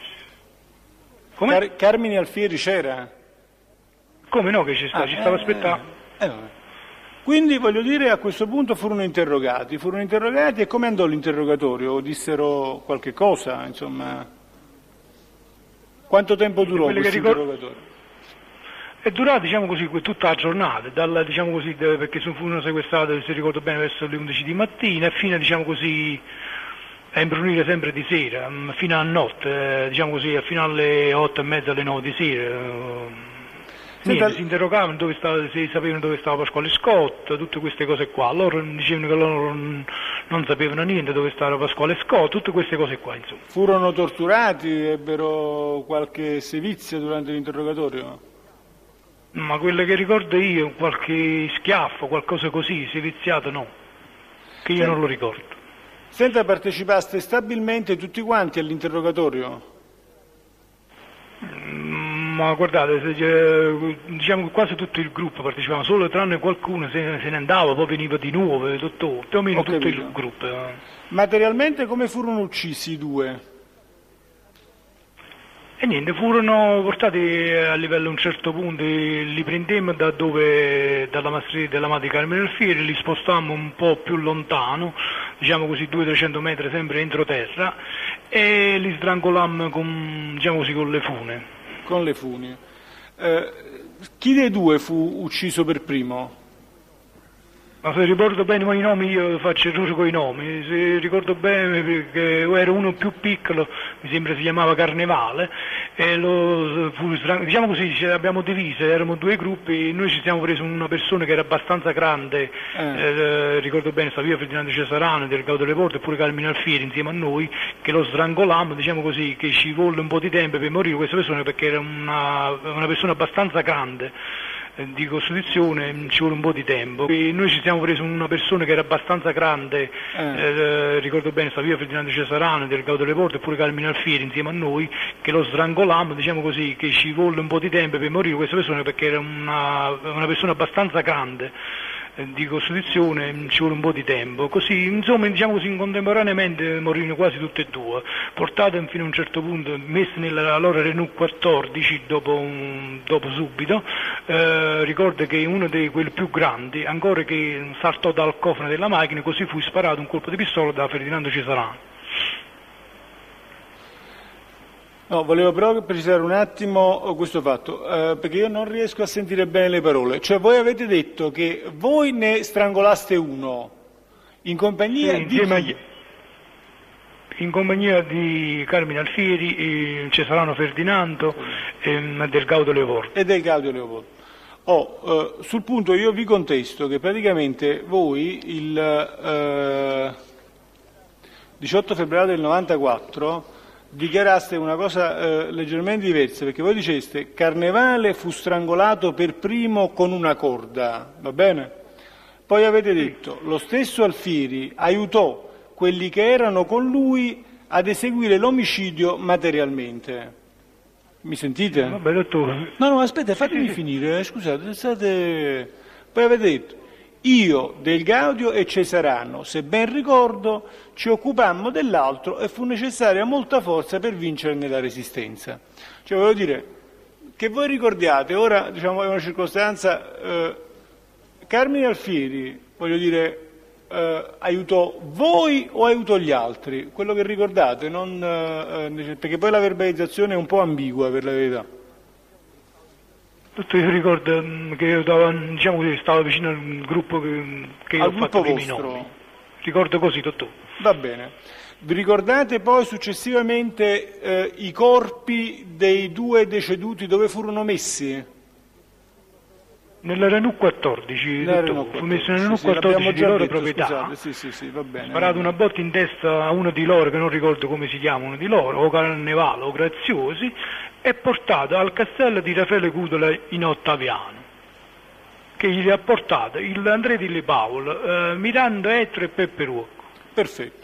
Come? Carmine Alfieri c'era? Come no che ci stava aspettando. Quindi voglio dire, a questo punto furono interrogati, e come andò l'interrogatorio? Dissero qualche cosa, insomma? Quanto tempo durò questo interrogatorio? È durata, diciamo così, tutta la giornata, diciamo così, perché furono sequestrate, se ricordo bene, verso le 11 di mattina, e fino, diciamo così, a imbrunire sempre di sera, fino a notte, diciamo così, fino alle 8:30, alle 9 di sera. Niente, si interrogavano se sapevano dove stava Pasquale Scott, tutte queste cose qua. Loro dicevano che loro non sapevano niente dove stava Pasquale Scott, tutte queste cose qua, insomma. Furono torturati, ebbero qualche sevizia durante l'interrogatorio? Ma quello che ricordo io, qualche schiaffo, qualcosa così, seviziato no, che io non lo ricordo. Senta, partecipaste stabilmente tutti quanti all'interrogatorio? Ma guardate, diciamo che quasi tutto il gruppo partecipava, solo tranne qualcuno se ne andava, poi veniva di nuovo, più o meno tutto il gruppo. Materialmente come furono uccisi i due? E niente, furono portati a livello, a un certo punto, li prendemmo dalla masseria della madre di Carmine Alfieri, li spostammo un po' più lontano, diciamo così 200-300 metri sempre entroterra, e li strangolammo con le fune. Con le funi. Chi dei due fu ucciso per primo? Ma se ricordo bene i nomi, io faccio errore con i nomi, se ricordo bene, perché era uno più piccolo, mi sembra si chiamava Carnevale, e diciamo così, ce l'abbiamo divise, erano due gruppi, e noi ci siamo presi una persona che era abbastanza grande, ricordo bene, stava io Ferdinando Cesarano del Gaudio delle Porte, e pure Carmine Alfieri insieme a noi, che lo strangolammo, diciamo così, che ci volle un po' di tempo per morire questa persona, perché era una persona abbastanza grande di costituzione, ci vuole un po' di tempo. E noi ci siamo presi una persona che era abbastanza grande, ricordo bene, stava io Ferdinando Cesarano del Gaudio delle Porte, e pure Carmine Alfieri insieme a noi, che lo strangolammo, diciamo così, che ci volle un po' di tempo per morire questa persona, perché era una persona abbastanza grande di costituzione ci vuole un po' di tempo, così insomma diciamo così contemporaneamente morirono quasi tutte e due, portate fino a un certo punto, messe nella loro Renault 14 dopo subito, ricordo che uno dei quelli più grandi, ancora che saltò dal cofano della macchina, così fu sparato un colpo di pistola da Ferdinando Cesarano. No, volevo però precisare un attimo questo fatto, perché io non riesco a sentire bene le parole. Cioè voi avete detto che voi ne strangolaste uno in compagnia di... In compagnia di Carmine Alfieri, Cesarano Ferdinando e del Gaudio Leopoldo. E del Gaudio Leopoldo. Sul punto io vi contesto che praticamente voi il 18 febbraio del 94 dichiaraste una cosa leggermente diversa, perché voi diceste Carnevale fu strangolato per primo con una corda, va bene? Poi avete detto lo stesso Alfieri aiutò quelli che erano con lui ad eseguire l'omicidio materialmente. Mi sentite? Vabbè, dottore. No, aspetta, fatemi finire, scusate, state... Poi avete detto, io, Del Gaudio e Cesarano, se ben ricordo, ci occupammo dell'altro e fu necessaria molta forza per vincere nella resistenza. Cioè, voglio dire, che voi ricordiate, ora, diciamo, è una circostanza, Carmine Alfieri, voglio dire, aiutò voi o aiutò gli altri? Quello che ricordate, non, perché poi la verbalizzazione è un po' ambigua per la verità. Io ricordo che io stavo vicino al gruppo che al ho fatto primi vostro. nomi. Ricordo così, dottore. Va bene. Vi ricordate poi successivamente i corpi dei due deceduti dove furono messi? Nella Renault 14, dottore, fu messo nella Renault 14 di loro proprietà, sì, va bene. sparato una botta in testa a uno di loro, che non ricordo come si chiama, uno di loro, o Carnevale o Graziosi, e portato al castello di Raffaele Cudola in Ottaviano, che gli ha portato il Andrea di Paolo, Miranda Ettore e Peppe Ruocco. Perfetto.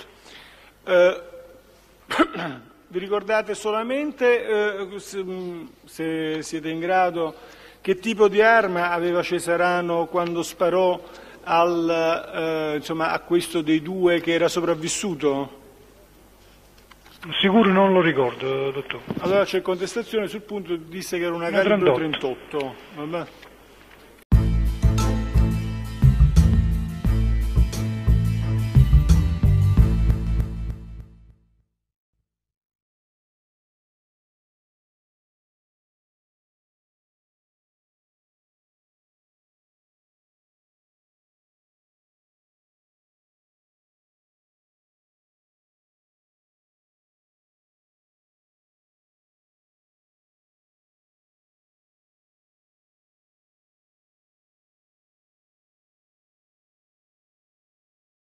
Vi ricordate solamente, se siete in grado, che tipo di arma aveva Cesarano quando sparò a questo dei due che era sopravvissuto? Sicuro non lo ricordo, dottore. Allora c'è contestazione sul punto, disse che era una calibro 38. Vabbè.